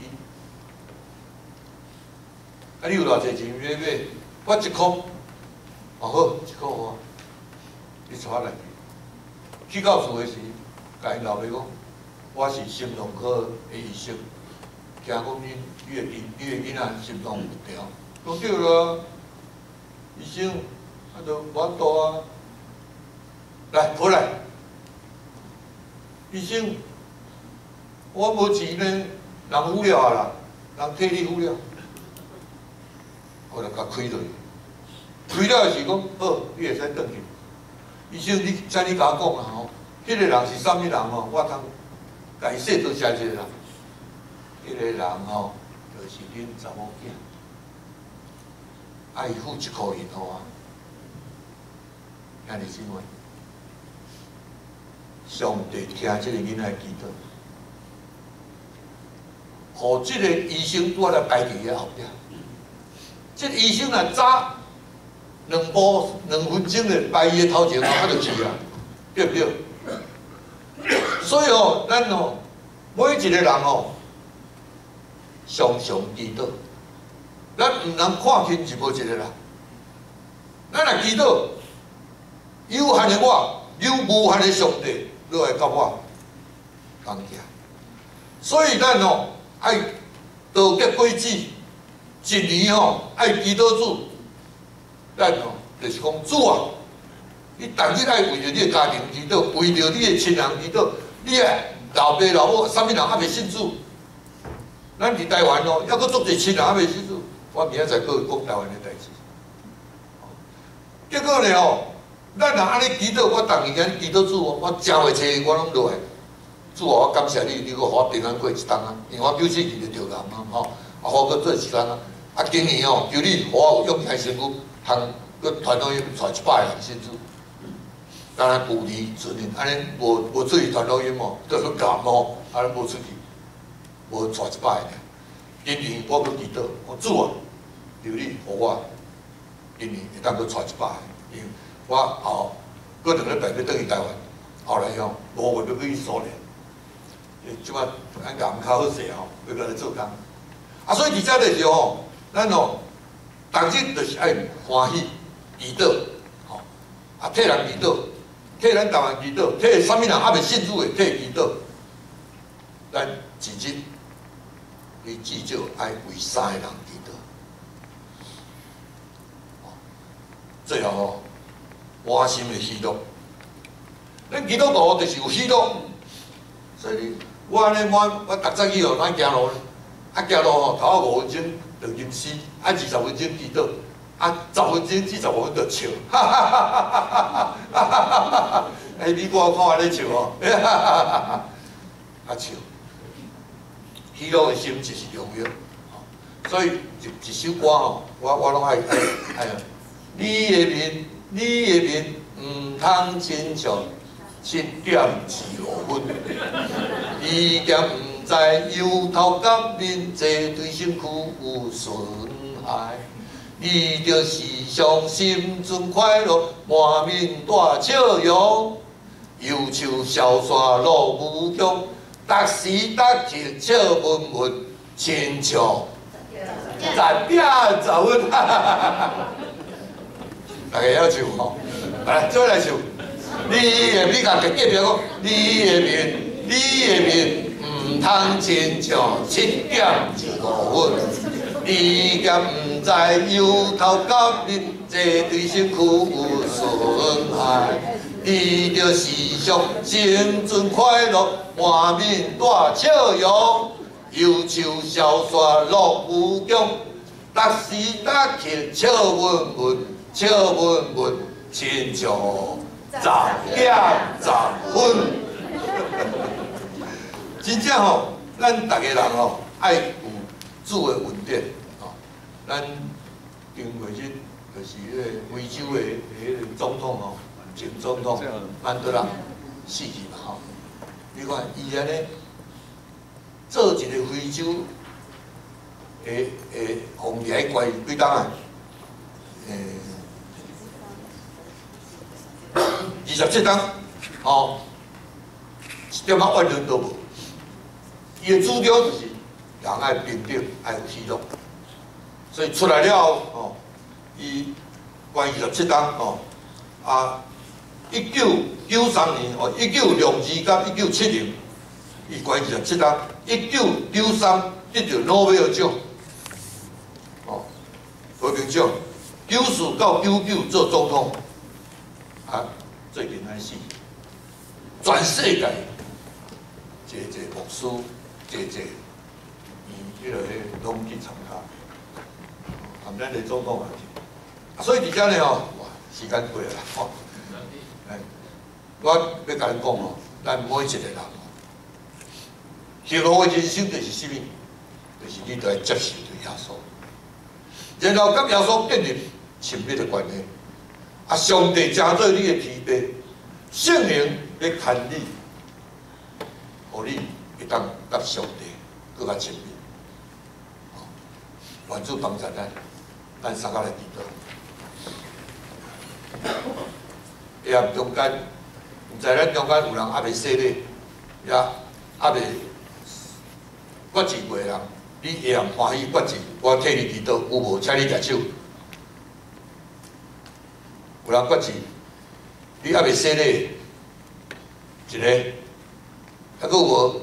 S1: 你有偌济钱要买？我1箍。好，1箍我。你带我来。去到厝的时，甲因老爸讲，我是心脏科的医生，惊讲你的囡仔心脏有调。讲对啦，医生，就无法度啊。来，过来，医生。我无钱呢，人付了啊啦，人替你付了，我就甲开落去。开了是讲好，你会使转去。医生，请你甲我讲啦吼，迄个人是啥物人吼？我通甲伊说做啥一个人？迄个人吼，就是恁查某囝，伊付1箍银互我，兄弟姊妹，上帝听这个囡仔祈祷。互即个医生拄仔来排伫遐后壁，即个医生若早2分钟的排伊的头前，他就去啊，对不对？所以哦，咱哦，每一个人哦，常常祈祷，咱毋能看轻就无一个人。咱若祈祷，有限的我，有无限的上帝，落来甲我同行。所以咱哦。爱道德规矩，一年吼爱祈祷主，咱吼就是讲主啊，你逐日爱为着你的家庭祈祷，为着你的亲人祈祷，你诶老爸老母，啥物人还未信主？咱伫台湾哦，还佫足侪亲人还未信主，我明仔载佫讲台湾的代志。结果呢吼，咱若安尼祈祷，我逐年间祈祷主，我正月初我拢落来。主啊，我感谢你，你佫互我平安过一冬啊！因为我94年就着癌嘛，吼，互我佫做一冬啊！今年哦，求你互我有勇气身躯，通佫传福音传100个人信主。当然旧年存念，安尼无出去传福音哦，佫去感冒，安尼无出去，无传100个人。今年我佫祈祷，我主啊，求你互我今年会当佫传100个，因为我后佫2礼拜要转去台湾，后来吼5月要去苏联。即摆咱人较好势吼，要过来做工。 啊，所以伫遮就是吼，咱吼，逐日就是爱欢喜祈祷，吼，啊，替人祈祷，替咱台湾祈祷，替啥物人还未信主的替祈祷，咱一日你至少爱为3个人祈祷。最后吼，满心的喜乐。咱基督徒就是有喜乐，所以我安尼我逐早起哦，咱行路，啊行路吼，头5分钟就吟诗，啊20分钟祈祷，啊10分钟至15分钟就笑，哈哈哈哈哈哈！哎，你我看安尼笑哦，哈哈哈哈哈！啊笑，喜乐的心就是重要，所以一首歌吼，我拢爱。你的面，你的面，唔通亲像7.25分。你兼唔知由头到面，这对身躯有损害。你就是上心存快乐，满面大笑容，忧愁消散落无踪，逐时逐刻笑温温，亲像10.10分。大家要唱吼，来，再来唱。你的面，甲隔壁讲，你的面，你的面，唔通亲像7.25分。你兼唔知由头到面，这对身躯有损害。你就是上生存快乐，满面大笑容，忧愁消散落无踪，逐时逐刻笑温温。笑温温，亲像10.10分。真正吼，咱逐个人吼爱有主的恩典吼。咱前几日就是迄个非洲的迄个总统吼，前总统曼德拉死去嘛吼。你看伊安尼做一个非洲皇帝爱关几档啊？27档，哦，一点仔怨论都无。伊的主张就是人爱平等，爱有喜乐。所以出来了后，哦，伊关27档，哦，啊，1993年，哦，1962到1970，伊关27档，1993得到诺贝尔奖，哦，和平奖，94到99做总统。啊，最近安死，全世界，这牧师，这迄个拢去参加，含咱的总统也去，所以伫遮呢吼，哇，时间过啦吼，我要甲恁讲吼，咱每一个人吼，幸福的人生就是啥物？就是你着爱接受着耶稣，然后甲耶稣建立亲密的关系。啊！上帝成做你的提拔，圣灵要牵你，互你会当甲上帝更较亲密。愿主帮助咱三个来祈祷。下暗中间，毋知咱中间有人还未洗礼，也还未决志过的人，你下暗欢喜决志，我替你祈祷，有无？请你举手。有人决志，你还未洗礼，一个，还佫有无？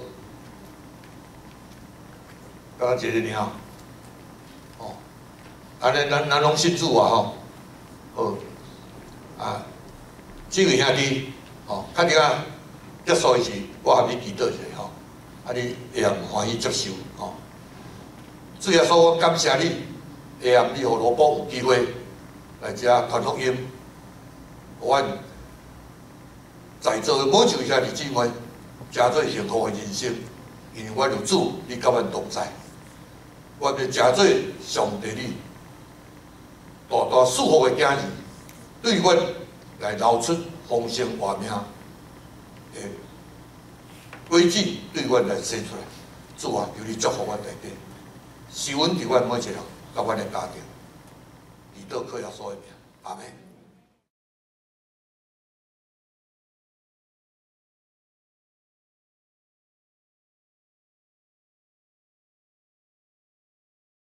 S1: 刚一个尔，哦，安尼咱拢信主啊吼，好，啊，这位兄弟，哦，确定啊，结束时，我含你祈祷一下吼，啊，你会晓欢喜接受吼。主耶稣，我感谢你，会晓你互罗卜有机会来遮传福音。阮在座的每一位兄弟姊妹，诚做幸福的人生，因为阮有主，你甲阮同在。阮要诚做上帝你大大祝福的囝儿，对阮来流出丰盛活命的规矩，对阮来写出来。主啊，求你祝福阮大家，是阮伫阮每一个人，甲阮的家庭，祈祷靠耶稣的名，阿门。